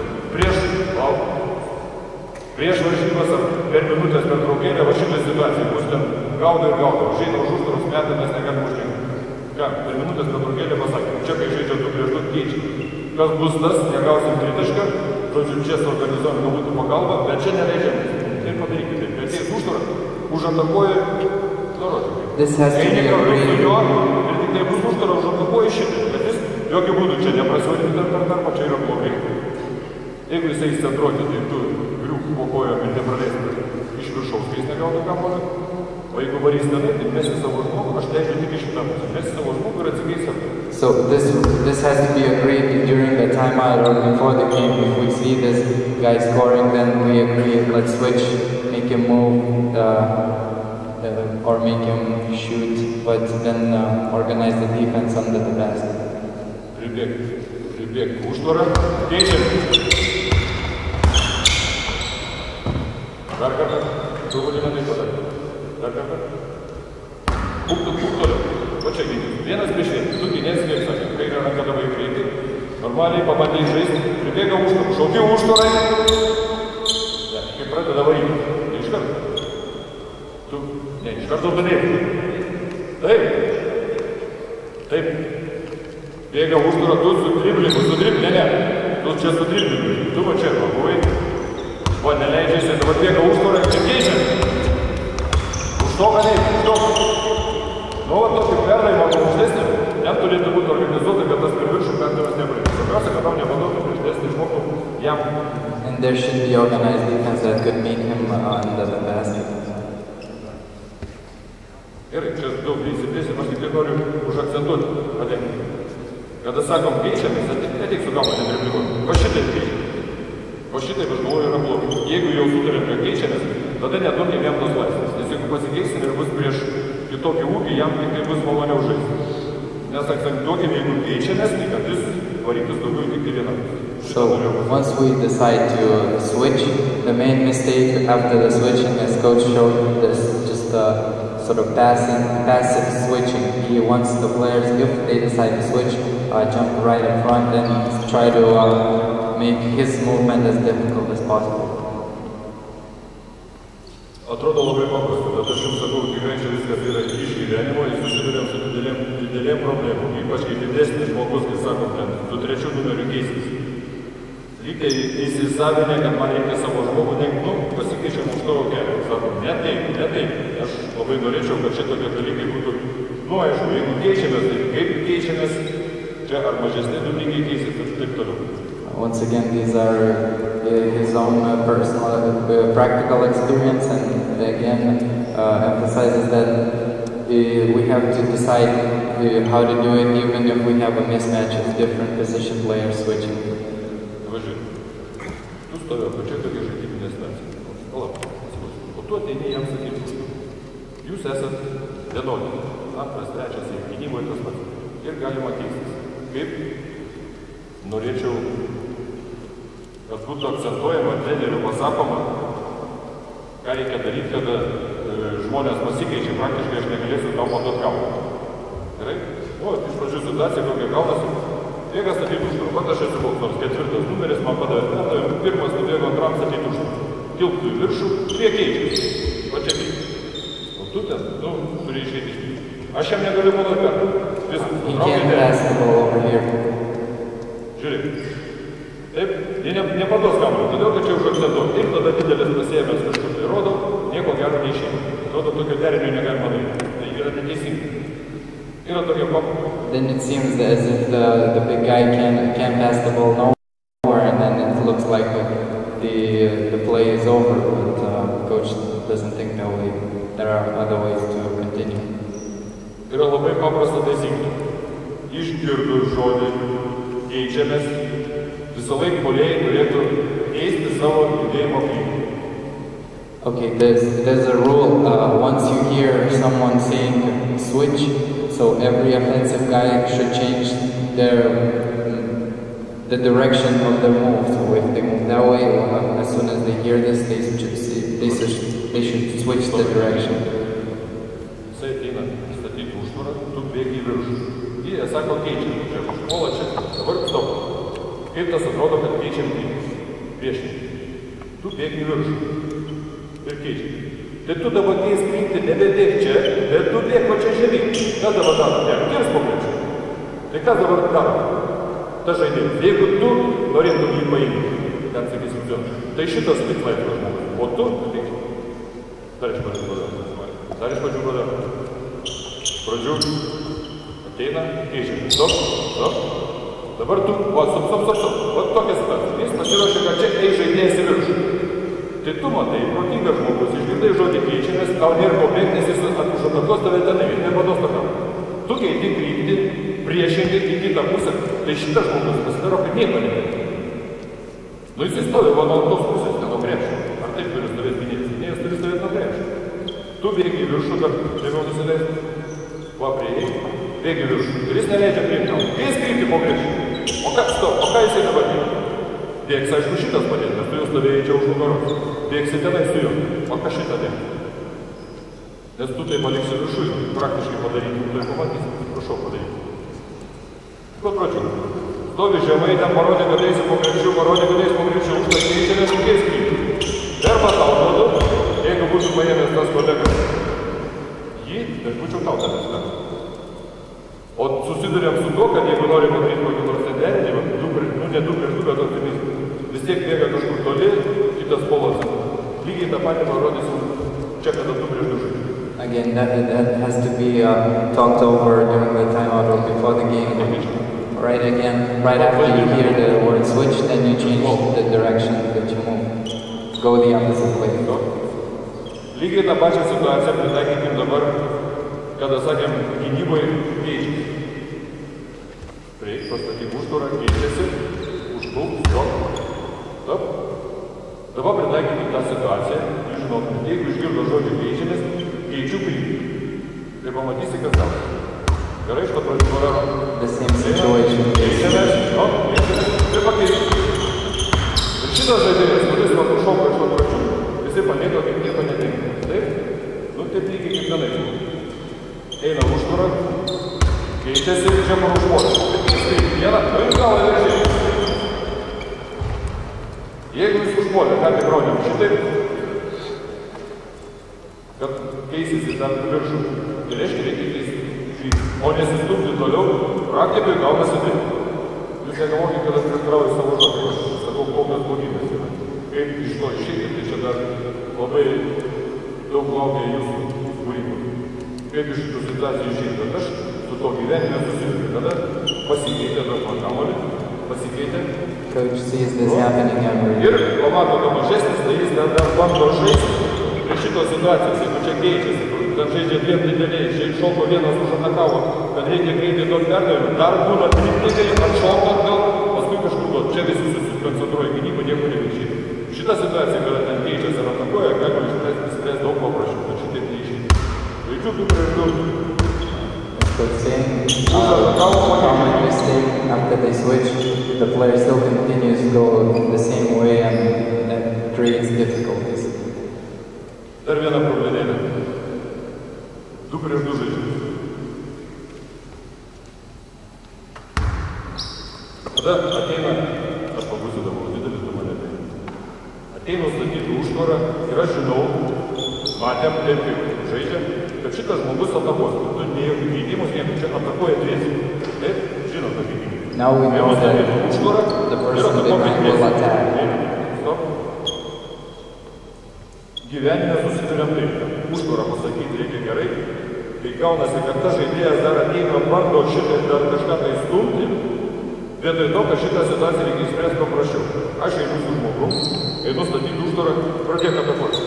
prieš varžybas ar per minutės per traukėlę va šitą situaciją bus ten gaudo ir gaudo. Žaidė už užtvaros metą, mes negalim užkėti. Ką, per minutės per traukėlę pasakėm, čia kai žaidžia 2 prieš 2 keičia. Kas bus tas, negausim tritašką, žodžiu, čia suorganizuojam galbūt pagalbą, bet čia neleidžiam. Tai padarykite. Bet jis užtvarą, užatakuoja, darotikai. Eini kartu su juo ir tik tai bus užtvarą, užatakuoja šitą. Bet jis jokių būdų čia neprasvaryti per tarpą, čia yra blogai. Jeigu jisai įsitruoti, tai tu griūk po kojom ir nepraleisi iš viršaus, kai jis negaudo kamuolio. O jeigu varys tenai, tai mesi savo žmogų, aš leidžiu tik iš šitą pusę. Mesi savo žmogų ir atsigeisi atgal. So this has to be agreed during the timeout or before the game. If we see this guy scoring, then we agree, let's switch, make him move, or make him shoot, but then organize the defense under the basket. Pribėg, užtvarą, keičiam. Dar kartą, truputį ne taip padarė. Dar kartą. Toliau. O čia gynys. Vienas prieš vieną. Tu gynės, kaip sakė, kairę ranką dabar greitai. Normaliai pabandai žaisti. Pribėga užtvarą. Šaukiu užtvarai. Kaip pradeda varyti. Ne iš karto. Tu, ne, iš karto padėti. Taip. Bėga užtvarą, tu su driblingu, ne. Tu čia su driblingu. Tu va čia, buvai. Va, neleidžiasi, dabar bėga užtvarą, čia keičia. Užtoka neįt, užtoka. Nu, va, tokį perlaimą aukštesnį, ten turėtų būti organizuota, kad tas per viršų perdavimas nepraeis. Svarbiausia, kad tau nevadotų prieš dėsnį žmogų jam. And there should be organized defense that could make him under the basket. Gerai, čia daug įsidėsim, aš tik tai noriu užakcentuoti, padėti. Kada sakom keičiamės, ne tik su gauname nereplikuoti. O šitai keičiamės. O šitai, aš galvoju, yra blogai. Jeigu jau sutarėm, kad keičiamės, tada neduokim jam tos laisvės. Nes jeigu pasikeisim ir bus prieš kitokį ūgį, jam tik tai bus maloniau žaisti. Nes akcentuokim, jeigu keičiamės, tai kad jis varytis daugiau tik tai vieną. So once we decide to switch, the main mistake after the switching, as coach showed, is just sort of passive switching. He wants the players, if they decide to switch, jump right in front and try to make his movement as difficult as possible. Atrodo labai paprasta, bet aš jums sakau, tikrai čia viskas yra iš gyvenimo ir susidurėm su didelėm problemom, ypač kai didesnis žmogus, kai sakom, ten, su trečiu numeriu keistis. Lygiai įsisavinę, kad man reikia savo žmogų, pasikeičiam už tavo kelią. Sakom, ne taip, aš labai norėčiau, kad šitokie dalykai būtų, aišku, jeigu keičiamės, tai kaip keičiamės, čia ar mažesni du lygiai keisis ir taip toliau. Once again, these are his own personal, practical experience, and again emphasizes that we have to decide how to do it, even if we have a mismatch of different position players switching. Važiuoju, tu stovė, čia tokia žaidybinė situacija. Palauk, o tu ateini jam sakyti, jūs esat vienodi, antras, trečias, ir gynyboje tas pats. Ir galima keistis. Kaip norėčiau, kad būtų akcentuojama, trenerių pasakoma, ką reikia daryti, kada žmonės pasikeičia, praktiškai aš negalėsiu tau paduoti kaulą. Gerai? Iš pradžių situacija, kokia gaunasi, bėga statyti užtvarą. Vat aš esu koks nors ketvirtas numeris, man padavė, pirmas nubėgo antram statyti užtvarą. Tilptų į viršų, prie keičiasi. Va čia keičiasi. O tu ten, turi išeiti iš keičiasi. Aš jam negaliu paduoti kartą. Žiūrėk. Taip, jie nepaduos kamuolio, todėl kad čia užakcentuoja. Ir tada didelis pasėmės kažkur tai rodo, nieko gero neišeina. Atrodo, tokio derinio negalima daryti. Tai yra neteisinga. Yra tokia paprasta. Then it seems as if the big guy can pass the ball nowhere, and then it looks like the play is over, but coach doesn't think that way. There are other ways to continue. Yra labai paprasta taisyklė. Išgirdus žodį, keičiamės, visą laiką puolėjai turėtų keisti savo judėjimo kryptį. Okay, there's a rule. Once you hear someone saying switch, so every offensive guy should change the direction of their move. So if they move that way, as soon as they hear this, they should switch the direction. Jisai ateina statyti užtvarą, tu bėgi į viršų. Jie sako keičiam, čia puola čia, dabar stop. Kaip tas atrodo, kad keičiam priešinį. Tu bėgi į viršų ir keičiam. Tai tu dabar keis kryptį, nebebėg čia, bet tu bėg va čia žemyn. Kas dabar daro? Ne, kirs po priešą. Tai kas dabar daro? Tas žaidėjas. Jeigu tu norėtum jį paimti, ten sakysim, tai šitas tik laiko žmogus. O tu, tai dar iš pradžių padarau. Dar iš pradžių padarau. Pradžių ateina, keičiam. Stop. Dabar tu, stop. Va tokia situacija. Jis pasiruošia, kad čia eis žaidėjas į viršų. Tai tu matai, protingas žmogus, išgirdai žodį keičiamės, tau nėra ko bėgti, nes jis užatakuos tave tenai ir nepados tą kamuolį. Tu keiti kryptį priešingai į kitą pusę, tai šitas žmogus pasidaro, kad nieko neveikia. Jis stovi va nuo tos pusės, ne nuo krepšio. Ar taip turi stovėti gynėjas? Gynėjas turi stovėti nuo krepšio. Tu bėgi į viršų, dar žemiau nusileisti. Va, prieėjai, bėgi į viršų. Ir jis neleidžia priimti. Keis kryptį po krepšį. O ką jisai dabar veikia? Bėgs, aišku, šitas padėti, nes tu jau stovėjai čia už nugaros. Bėgsi tenai su juo. O ką šitą dėti? Nes tu tai paliksi viršų, praktiškai padaryti. Tu tai pamatysi. Prašau padaryti. Kuo pradžiu. Stovi žemai, ten parodė, kad eisi po krepšių, užtas keičiamės ir keis kryptį. Verba tau duodu, jeigu būtų paėmęs tas kolegas. Jį, aš būčiau tau tavęs tavęs. O susidurėm su tuo, kad jeigu nori padaryti kokį nors derinį, ne 2 prieš 2, bet optimizmą. Vis tiek bėga kažkur toli, kitas polas. Lygiai tą patį parodysim čia, kada 2 prieš 2 žaidžiu. Again, that has to be talked over during the timeout or before the game. Right after you hear the word switch, then you change the direction that you move. Go the opposite way. Lygiai tą pačią situaciją pritaikykim dabar, kada sakėm gynyboje keičiasi. Reik pastatyti užtvarą, keičiasi, užpulk, stop. Dabar pritaikyti tą situaciją, jūs žinotumėte, jeigu išgirdo žodį keičiamės, keičiu kryptį. Tai pamatysi, kas gausi. Gerai, iš to pradžių padaro. Keičiamės, tai pakeičiu. Ir šitas žaidėjas, kuris va šoka iš to pradžių, visi pamėto, kaip nieko netinka. Taip? Nu, taip lygiai kaip vienai. Eina užtvarą, keičiasi ir čia kur užpuolė. Vieną, galą veržiai. Jeigu jūs užpuolė, ką tik rodėm šitaip, kad keisisi tam viršų, tai reiškia reikia keisti žydį. O nesistumti toliau, praktikoje gaunasi taip. Jūs negalvokite, kad aš prieštarauju savo žodį, aš sakau, kokios blogybės yra. Kaip iš to išeiti, tai čia dar labai daug laukia jūsų kūrybos. Kaip iš šitų situacijų išeiti, bet aš su to gyvenime susiduriu, kada pasikeitė daug kamuolį, pasikeitė. Coach sees this happening every Ir pamato, kad mažesnis, tai jis dar bando žaisti prie šitos situacijos, jeigu čia keičiasi, kad žaidžia dviem dideliai, čia šoko vienas užatakavo, kad reikia greitai duoti perdavimą, dar būna trikdžiai, atšoka atgal, paskui kažkur duoti, čia visi susikoncentruoja gynybą, nieko neviršyti. Šitą situaciją, kada ten keičiasi ir atakuoja, galima išspręsti daug paprasčiau, bet šitaip neišeiti. Žaidžiu du prieš du. Common mistake after they switch, the player still continues to go the same way and that creates difficulties. Dar viena problemėlė. Du prieš du žaidžiu. Tada ateina, aš pabūsiu dabar didelis, tu mane tai. Ateina statyti užtvarą ir aš žinau, matėm taip kaip žaidžia, kad šitas žmogus atakuos. Tu nejaukių keitimus, nieko čia atakuoja dviesi. Taip, žinot tą keitimą. Now we know that the person behind will attack. Gyvenime susiduriam taip. Užtvarą pasakyti reikia gerai. Tai gaunasi, kad tas žaidėjas dar ateina, bando šitai dar kažką tai stumti. Vietoj to, kad šitą situaciją reikia išspręsti paprasčiau. Aš einu su žmogum, einu statyti užtvarą, pradėk atakuoti.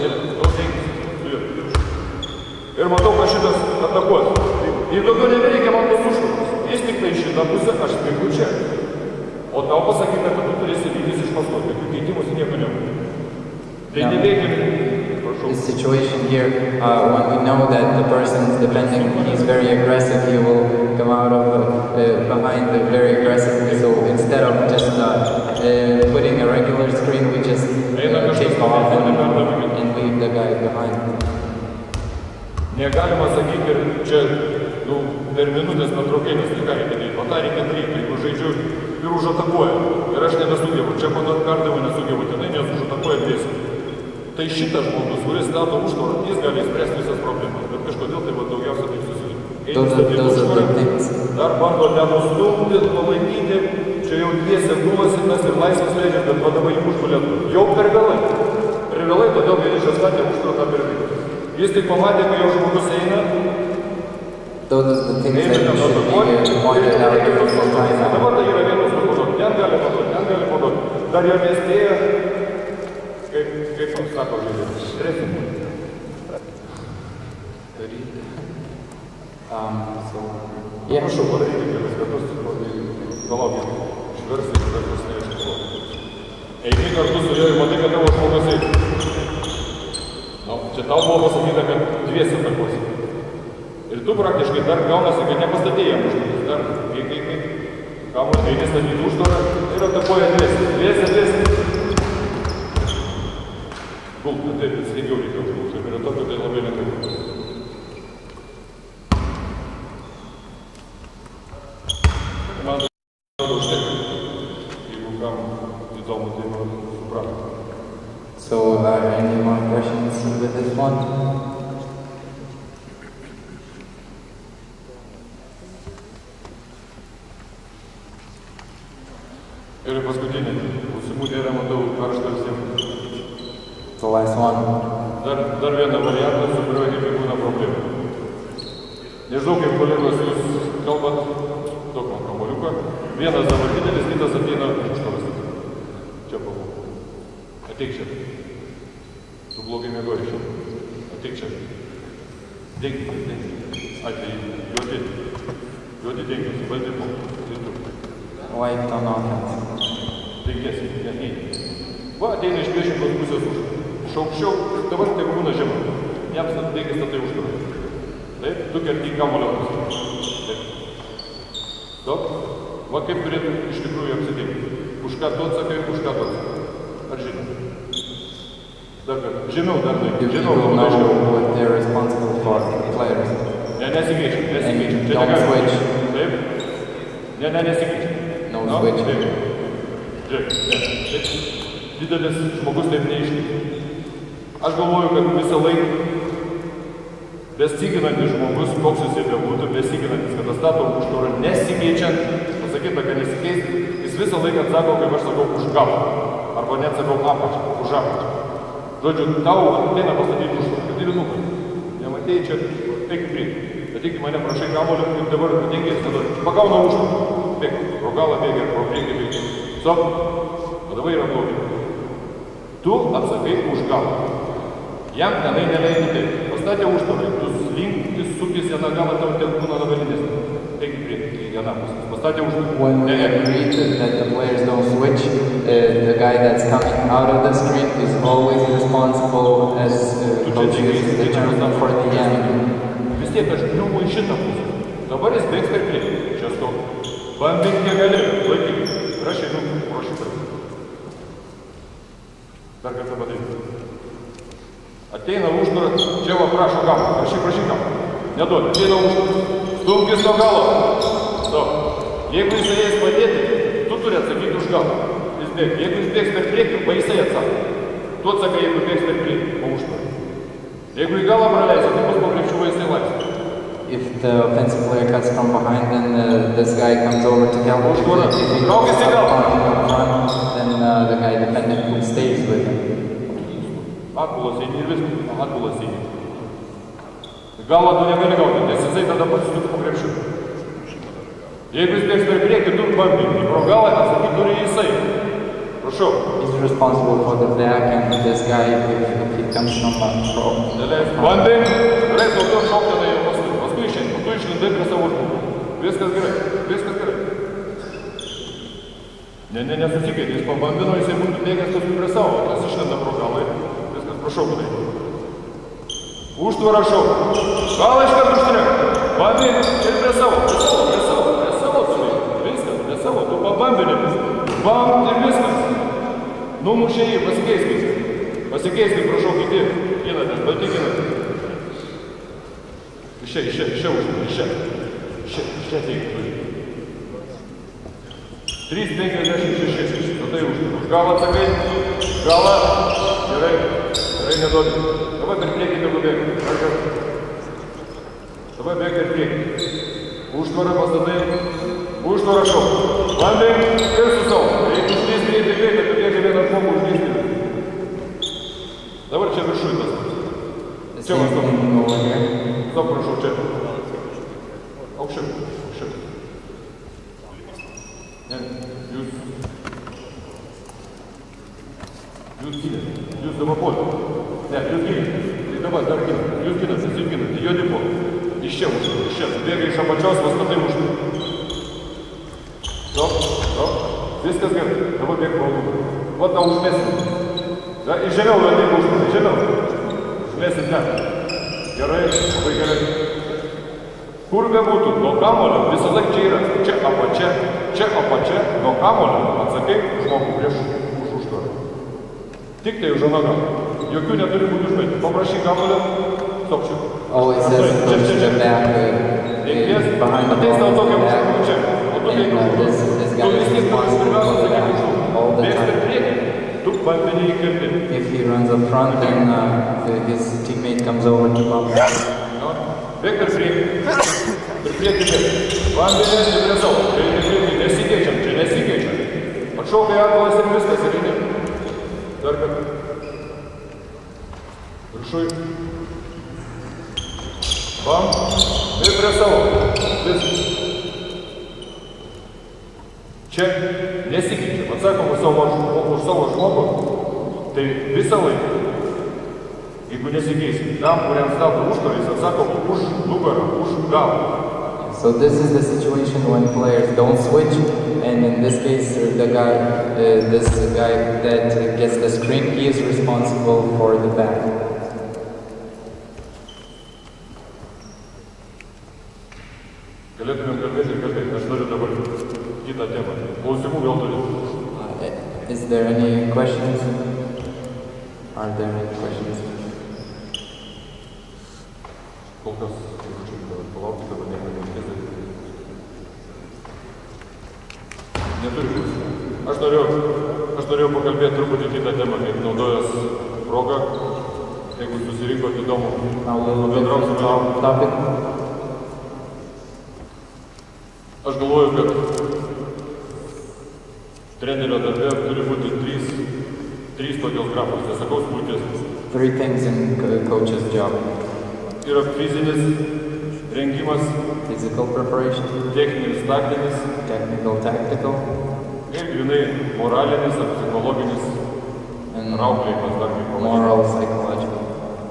Ir matau, kad šitas atakuos. Ir daugiau nebereikia man tos užtvaros. Jis tik tai šitą pusę, aš spėgu čia. O tau pasakyta, kad tu turėsi vykdys iš paskos, kad keitimus nieko nebūtų. Tai nebėgime. This situation here, when we know that the person is defending, he's very aggressive, he will come out of behind very aggressively. So instead of just putting a regular screen, we just take off and leave the guy behind. Negalima sakyti ir čia per minutės metraukėlės, tai ką reikia daryti, o tą reikia daryti, jeigu žaidžiu ir užatakuoja. Ir aš nebesugebu, čia paduot perdavimą nesugebu, tenai nes užatakuoja dviesi. Tai šitas žmogus, kuris stato užtvarą, jis gali spręsti visas problemas, bet kažkodėl tai daugiausia taip susidūrė. Eini statyti užtvarą, dar bando nenustumti, palaikyti, čia jau dviesi gulasi, tas ir laisvas leidžia, bet vadovai jį užgulė jau per vėlai. Per vėlai, todėl vienišas statė užtvarą per vėlai. Jis tik pamatė, kai jau žmogus eina. Those are the things that you should be pointed out during the time. Dabar tai yra vienas paduoti, ten gali paduoti. Dar jo nespėja, kaip sako žaidėjas, stresinė. Prašau, padaryti kelias kartus, palaukit, išversti, tada neaišku. Eini kartu su juo ir matai, kad tavo žmogus eina. Čia tau buvo pasakyta, kad dviesi atakuosi. Ir tu praktiškai dar gaunasi, kad nepastatėjai jam užtvaros. Dar kaip. Kamuolį eini statyti užtvarą ir atakuoja dviesi. Dviesi. Gulta, taip, sveikiau reikia užgulti. Ir to, kad tai labai lengvai. Man tai užtenka. Jeigu kam įdomu, tai man supranta. So, any more questions with this one? Ir paskutinį, klausimų nėra, matau, karštą visiems. The last one. Dar vieną variantą, su kuriuo irgi būna problemų. Nežinau, kaip kolegos jūs kalbat, daug man kamuoliuką. Vienas dabar didelis, kitas ateina užtvaras. Čia pavau. Ateik čia. Tu blogai mėgoji čia. Ateik čia. Denkite. Ateik. Juodi denkite, valdymo. White on offense. Denkėsi, neįdė. Va, ateina iš priešingos pusės už. Iš aukščiau, dabar tegu būna žemiau. Jam reikia statai užtvarą. Taip, tu kerti į kamuolio pusę. Taip. Stop. Va, kaip turėtų iš tikrųjų apsitikti. Už ką tu atsakai, už ką tu atsakai. Ar žinai? Dar kartą. Žemiau dar nueiti. Žemiau, labai žemiau. What they're responsible for, players. Ne, nesikeičiam, nesikeičiam. Čia don't switch. Taip. Ne, nesikeičiam. No switch. Taip. Žiūrėk, didelis žmogus taip neiškeičia. Aš galvoju, kad visą laiką besiginantis žmogus, koks jis bebūtų, besiginantis, kad stato užtvarą nesikeičiant, pasakyta, kad nesikeis, jis visą laiką atsako, kaip aš sakau, už galą. Arba net sakau apačią, už apačią. Žodžiu, tau ateina pastatyti užtvarą, kad ir nukai. Nematėjai čia, eik į priekį. Ateik į mane, prašai kamuolio, kaip dabar ateikės, tada pagauna užtvarą. Bėg, pro galą bėgia, pro priekį bėgia. Stop. O dabar yra blogai. Tu atsakai už galą. Jam tenai neleidi taip. Pastatė užtvarai. Tu slinkti, sukis vieną galą, tau ten būna nagalinės. Eik į priekį, į vieną pusę. Pastatė užtvarai. When we agreed that the players don't switch, the guy that's coming out of the screen is always responsible as coach uses the term for the end. Vis tiek aš kliuvu į šitą pusę. Dabar jis bėgs per priekį. Čia stop. Bambink kiek gali, laikyk. Rašai, pro šitą. Dar kartą padaryti. Ateina užtvarą, čia va prašo gamą. Prašy gamą. Neduodi. Ateina užtvarą. Stumkis nuo galo. Stop. Jeigu jisai eis padėti, tu turi atsakyti už galą. Jis bėgs. Jeigu jis bėgs per priekį, jisai atsako. Tu atsakai, jeigu bėgs per priekį, po užtvarą. Jeigu į galą praleisi, tai bus po krepšių jisai laisvė. If the offensive player cuts from behind, then this guy comes over to counter. If he cuts from front, then the guy defending stays with him. Atbulas eini ir viskas. Atbulas eini. Galą tu negali gauti, nes jisai tada pasisuks po krepšių. Jeigu jis bėgs per priekį, tu bambink. Pro galą atsakyti turi jisai. Prašau. He's responsible for the back and this guy if he comes from front. Bambink. Gerai, dėl to šoktenai ir paskui. Paskui išeini. Tu išlindai prie savo žmogų. Viskas gerai. Viskas gerai. Nesusikeitė. Jis pabambino, jisai būtų bėgęs paskui prie savo. Tas išlenda pro galą. Viskas, prašau, kadai. Užtvarą šok. Galą iškart užtrenk. Bambink. Ir prie savo. Prie savo. Prie savo. Prie savo. Viskas. Prie savo. Tu pabambinė. Bam ir viskas. Numušė jį. Pasikeiskis. Pasikeiskis, prašau, kiti. Ginatės. Balti ginatės. Iš čia teikti. 3:56. Tada už galą atsakai. Galą. Gerai. Gerai neduodi. Dabar per priekį tegu bėgi. Dabar bėgi per priekį. Užtvarą pastatai. Užtvarą šau. Bambink ir su savo. Reikia užlysti greitai, kad bėgi vieną žmogų užlysti. Dabar čia viršui tas. Čia vas stop. Stop, prašau, čia. Aukščiau. Aukščiau. Ne, jūs ginate. Jūs dabar puolate. Ne, jūs ginate. Tai dabar dar ginate. Jūs ginate. Juodi puolate. Iš čia užtvarą. Iš čia. Bėga iš apačios, pastatai užtvarą. Stop. Viskas gerai. Dabar bėg pro. Va tau užmėsim. Iš žemiau vadinti užtvarą. Žemiau. Užmėsim ten. Gerai, labai gerai. Kur bebūtų, nuo kamulio, visą laiką čia yra, čia apačia, nuo kamulio, atsakai žmogų prieš už užtvarą. Tik tai už aną galą. Jokių neturi būti užmėti. Paprašy kamulio, stop čia. Always says to the back, behind the ball, in the back, and this guy is responsible for the back all the time. If he runs up front, then his teammate comes over to bump. Bėg per priekį. Per priekį bėg. Vandenės ir prie savo. Nesikeičiam, čia nesikeičiam. Atšaukai atvalas ir viskas ir eini. Dar kartą. Viršui. Bam. Ir prie savo. Viskas. Čia nesikeičiam. Atsakom už savo žmogų. Tai visą laiką. Jeigu nesikeisim, tam, kuriam stato užtvarą, jis atsako už nugarą, už galą. So this is the situation when players don't switch, and in this case, this guy that gets the screen, he is responsible for the back. Galėtumėm kalbėti ir kalbėti, aš noriu dabar kitą temą. Klausimų gal turite? Is there any questions? Are there any questions? Kol kas, palaukti, dabar nieko neįkėsai. Neturiu klausimų. Aš norėjau pakalbėti truputį kitą temą, kaip naudojęs progą, jeigu susirinkot įdomu. Aš galvoju, kad trenerio darbe turi būti trys tokios grafos, nesakau smulkesnis. 3 things in coach's job. Yra fizinis rengimas, physical preparation, techninis, taktinis, technical, tactical, ir grinai moralinis ar psichologinis auklėjimas dar kaip panašiai. Moral, psychological.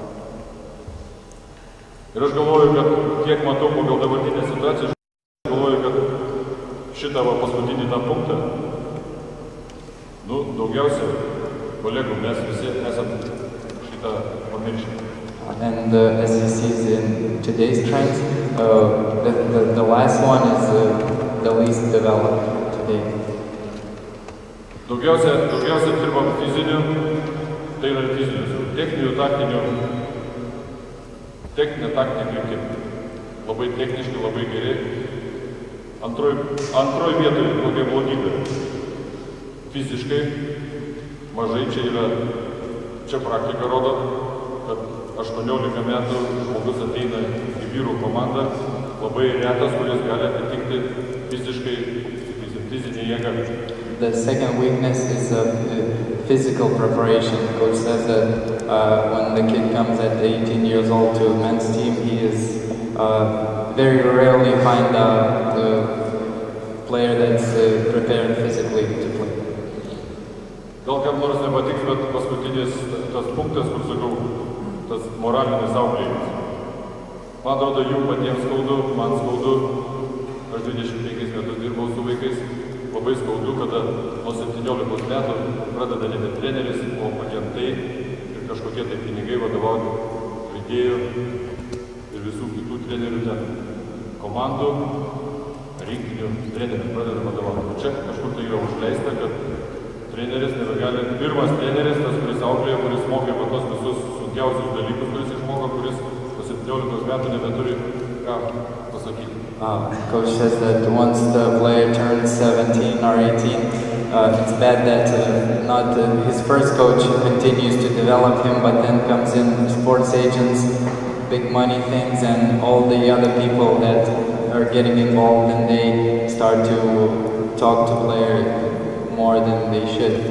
Ir aš galvoju, kad kiek matau pagal dabartinę situaciją, galvoju, kad šitą paskutinį tą punktą, daugiausia kolegų mes visi esam šitą pamiršę. And as he sees in today's trends, the last one is the least developed today. Daugiausia dirbam fiziniu, tai yra fiziniu, techniniu, taktiniu, techninė taktinė kryptim. Labai techniški, labai geri. Antroj vietoje kokia blogybė. Fiziškai mažai čia praktika rodo, kad 18 metų žmogus ateina į vyrų komandą, labai retas, kuris gali atitikti fiziškai, fizinį jėgą. The second weakness is physical preparation. Coach says that when the kid comes at 18 years old to a men's team, he is very rarely find the player that's prepared physically to play. Gal kam nors nepatiks, bet paskutinis tas punktas, kur sakau, tas moralinis auklėjimas. Man atrodo, jų patiems skaudu, man skaudu. Aš 25 metus dirbau su vaikais. Labai skaudu, kada nuo 17 metų pradeda nebe treneris, o agentai ir kažkokie tai pinigai vadovauti žaidėjų ir visų kitų trenerių ten komandų, rinktinių trenerių pradeda vadovauti. Čia kažkur tai yra užleista, kad treneris nebegali, pirmas treneris, tas, kuris auklėja, kuris mokė tos visus sunkiausius dalykus, kuris išmoko, kuris po 17 metų nebeturi ką pasakyti. Coach says that once the player turns 17 or 18, it's bad that not his first coach continues to develop him, but then comes in sports agents, big money things, and all the other people that are getting involved, and they start to talk to player more than they should.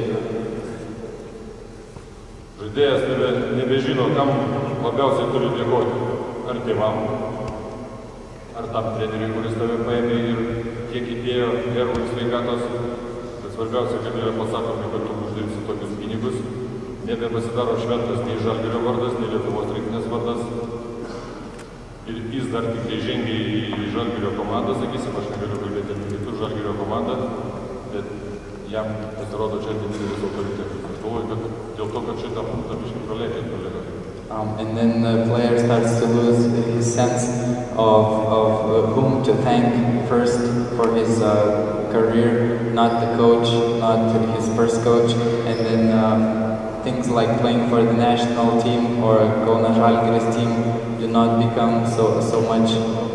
Žaidėjas nebežino, kam labiausiai turi dėkoti. Ar tėvam, ar tam treneriui, kuris tave paėmė ir tiek įdėjo nervų ir sveikatos. Bet svarbiausia, kad yra pasakomi, kad tu uždirbsi tokius pinigus. Nebepasidaro šventas nei Žalgirio vardas, nei Lietuvos rinktinės vardas. Ir jis dar tik tai žengia į Žalgirio komandą, sakysim, aš negaliu kalbėti apie kitus Žalgirio komandą, bet jam pasirodo čia didelis autoritetas. Aš galvoju, kad dėl to, kad šitą punktą biškį praleidžia kolega. And then the player starts to lose his sense of whom to thank first for his career, not the coach, not his first coach, and then things like playing for the national team or Kauno Žalgiris team do not become so much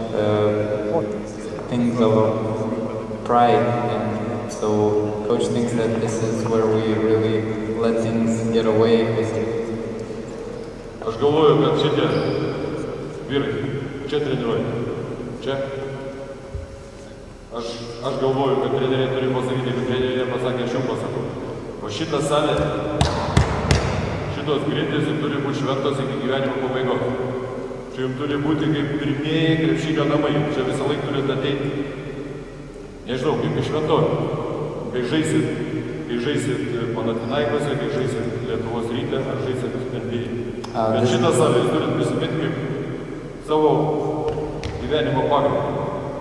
things of pride, and so coach thinks that this is where we really let things get away with it. Aš galvoju, kad šitie vyrai, čia treniruoja, čia. Aš galvoju, kad treneriai turi pasakyti, jeigu treneriai nepasakė, aš jums pasakau. O šitą salę, šitos grindys turi būti šventos iki gyvenimo pabaigos. Čia jums turi būti kaip pirmieji krepšinio namai, čia visą laiką turite ateiti. Nežinau, kaip iš šventorių. Kai žaisit Panathinaikose, kai žaisit Lietuvos Ryte, ar žaisit NBA. Bet šitą salę jūs turit prisiminti kaip savo gyvenimo pagrindą.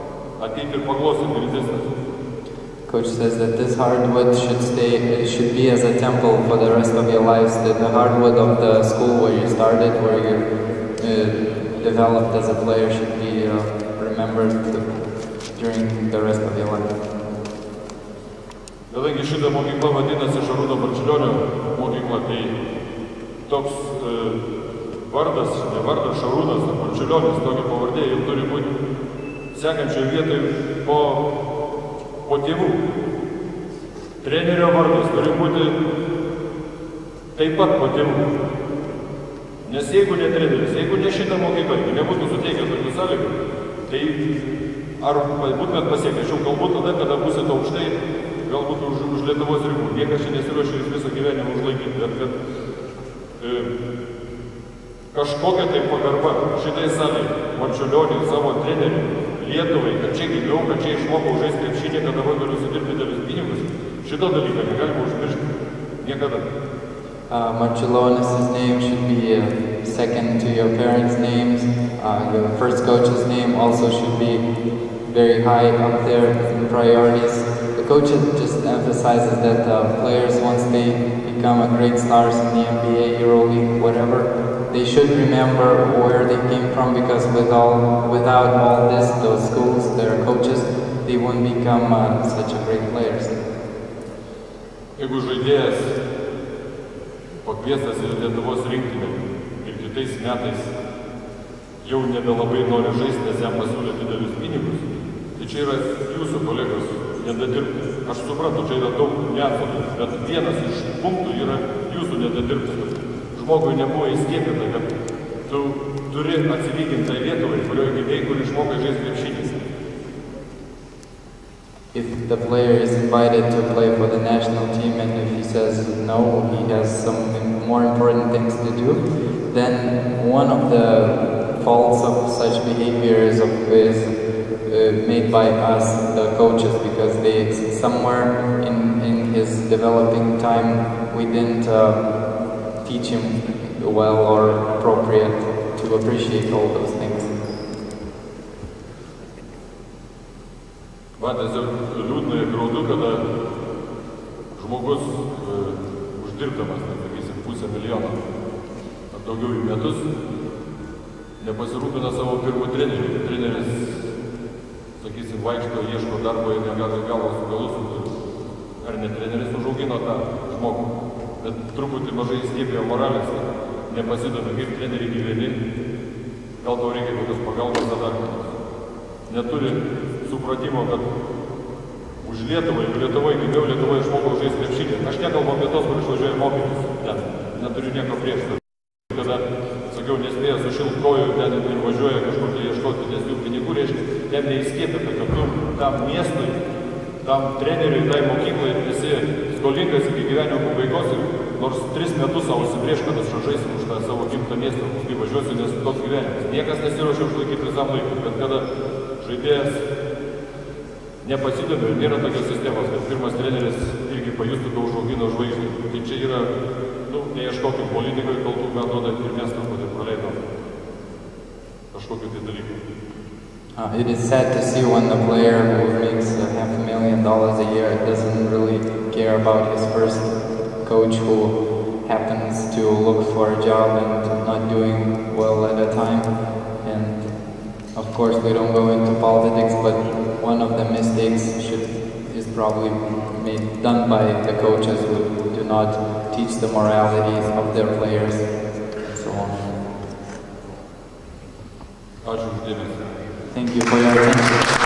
ateiti ir paglostyti grindis. Coach says that this hardwood should be as a temple for the rest of your lives. That the hardwood of the school where you started, where you developed as a player, should be remembered during the rest of your life. Kadangi šitą mokyklą vadinasi Šarūno Marčiulionio mokykla, tai toks vardas, ne vardas Šarūnas ar Marčiulionis, tokia pavardė jau turi būti sekančioje vietoje po tėvų. Trenerio vardas turi būti taip pat po tėvų. Nes jeigu ne treneris, jeigu ne šitą mokyklą, jeigu nebūtų suteikę tokių sąlygų, tai ar būtumėt pasiekę, aš jau galbūt tada, kada būsite aukštai, galbūt už Lietuvos ribų. Niekas čia nesiruošia jūs visą gyvenimą užlaikyti, bet kad kažkokia tai pagarba šitai salai, Marčiulioniui, savo treneriui, Lietuvai, kad čia gimiau, kad čia išmokau žaisti krepšinį, kad dabar galiu užsidirbti didelius pinigus. Šito dalyką negalima užmiršti. Niekada. Marčiulionis' name should be second to your parents' names. Your first coach's name also should be very high up there in priorities. The coach just emphasizes that players, once they become great stars in the NBA, EuroLeague, whatever, they should remember where they came from, because without all this, those schools, their coaches, they won't become such a great players. Jeigu žaidėjas pakviestas į Lietuvos rinktinę ir kitais metais jau nebelabai nori žaisti, nes jam pasiūlė didelius pinigus, tai čia yra jūsų kolegos nedadirbti. Aš suprantu, čia yra daug neatsakymų, bet vienas iš punktų yra jūsų nedadirbti. Žmogui nebuvo įskiepita, kad tu turi atsilyginti tai Lietuvai, kurioje gimėjai, kur išmokai žaisti krepšinį. If the player is invited to play for the national team and if he says no, he has some more important things to do, then one of the faults of such behavior is made by us, the coaches, because somewhere in his developing time we didn't teach him well or appropriate to appreciate all those things. Man tiesiog liūdna ir graudu, kada žmogus uždirbdamas, sakysim, $500,000 ar daugiau į metus, nepasirūpina savo pirmų trenerių. Treneris, sakysim, vaikšto, ieško darbo ir negali galvos su galus, ar ne treneris užaugino tą žmogų, bet truputį mažai įskiepėjo moralės, nepasidomi, kaip treneriai gyveni, gal tau reikia kokios pagalbos ar dar. Neturi supratimo, kad už Lietuvą, jeigu Lietuvoje gimiau, Lietuvoje išmokau žaisti krepšinį. Aš nekalbu apie tos, kur išvažiuoja mokytis, ten neturiu nieko prieš. Kada, sakiau, nespėja sušilt kojų, ten ir važiuoja kažkur tai ieškoti didesnių pinigų, reiškia, ten neįskiepėta, kad tu tam miestui, tam treneriui, tai mokyklai esi skolingas iki gyvenimo pabaigos ir nors 3 metus savo užsibrėžk, kad aš žaisim už tą savo gimtą miestą, paskui važiuosiu, nes toks gyvenimas. Niekas nesiruošia užlaikyti visam laikui, bet kada žaidėjas nepasidomi ir nėra tokios sistemos, kad pirmas treneris irgi pajustų, kad užaugino žvaigždį. Tai čia yra, neieškokim politikoje kaltų, man atrodo, ir mes truputį praleidom kažkokiu tai dalyku. It is sad to see when the player who makes $500,000 a year doesn't really care about his first coach who happens to look for a job and not doing well at a time. And of course, we don't go into politics, but one of the mistakes is probably done by the coaches who do not teach the moralities of their players and so on. Thank you for your attention.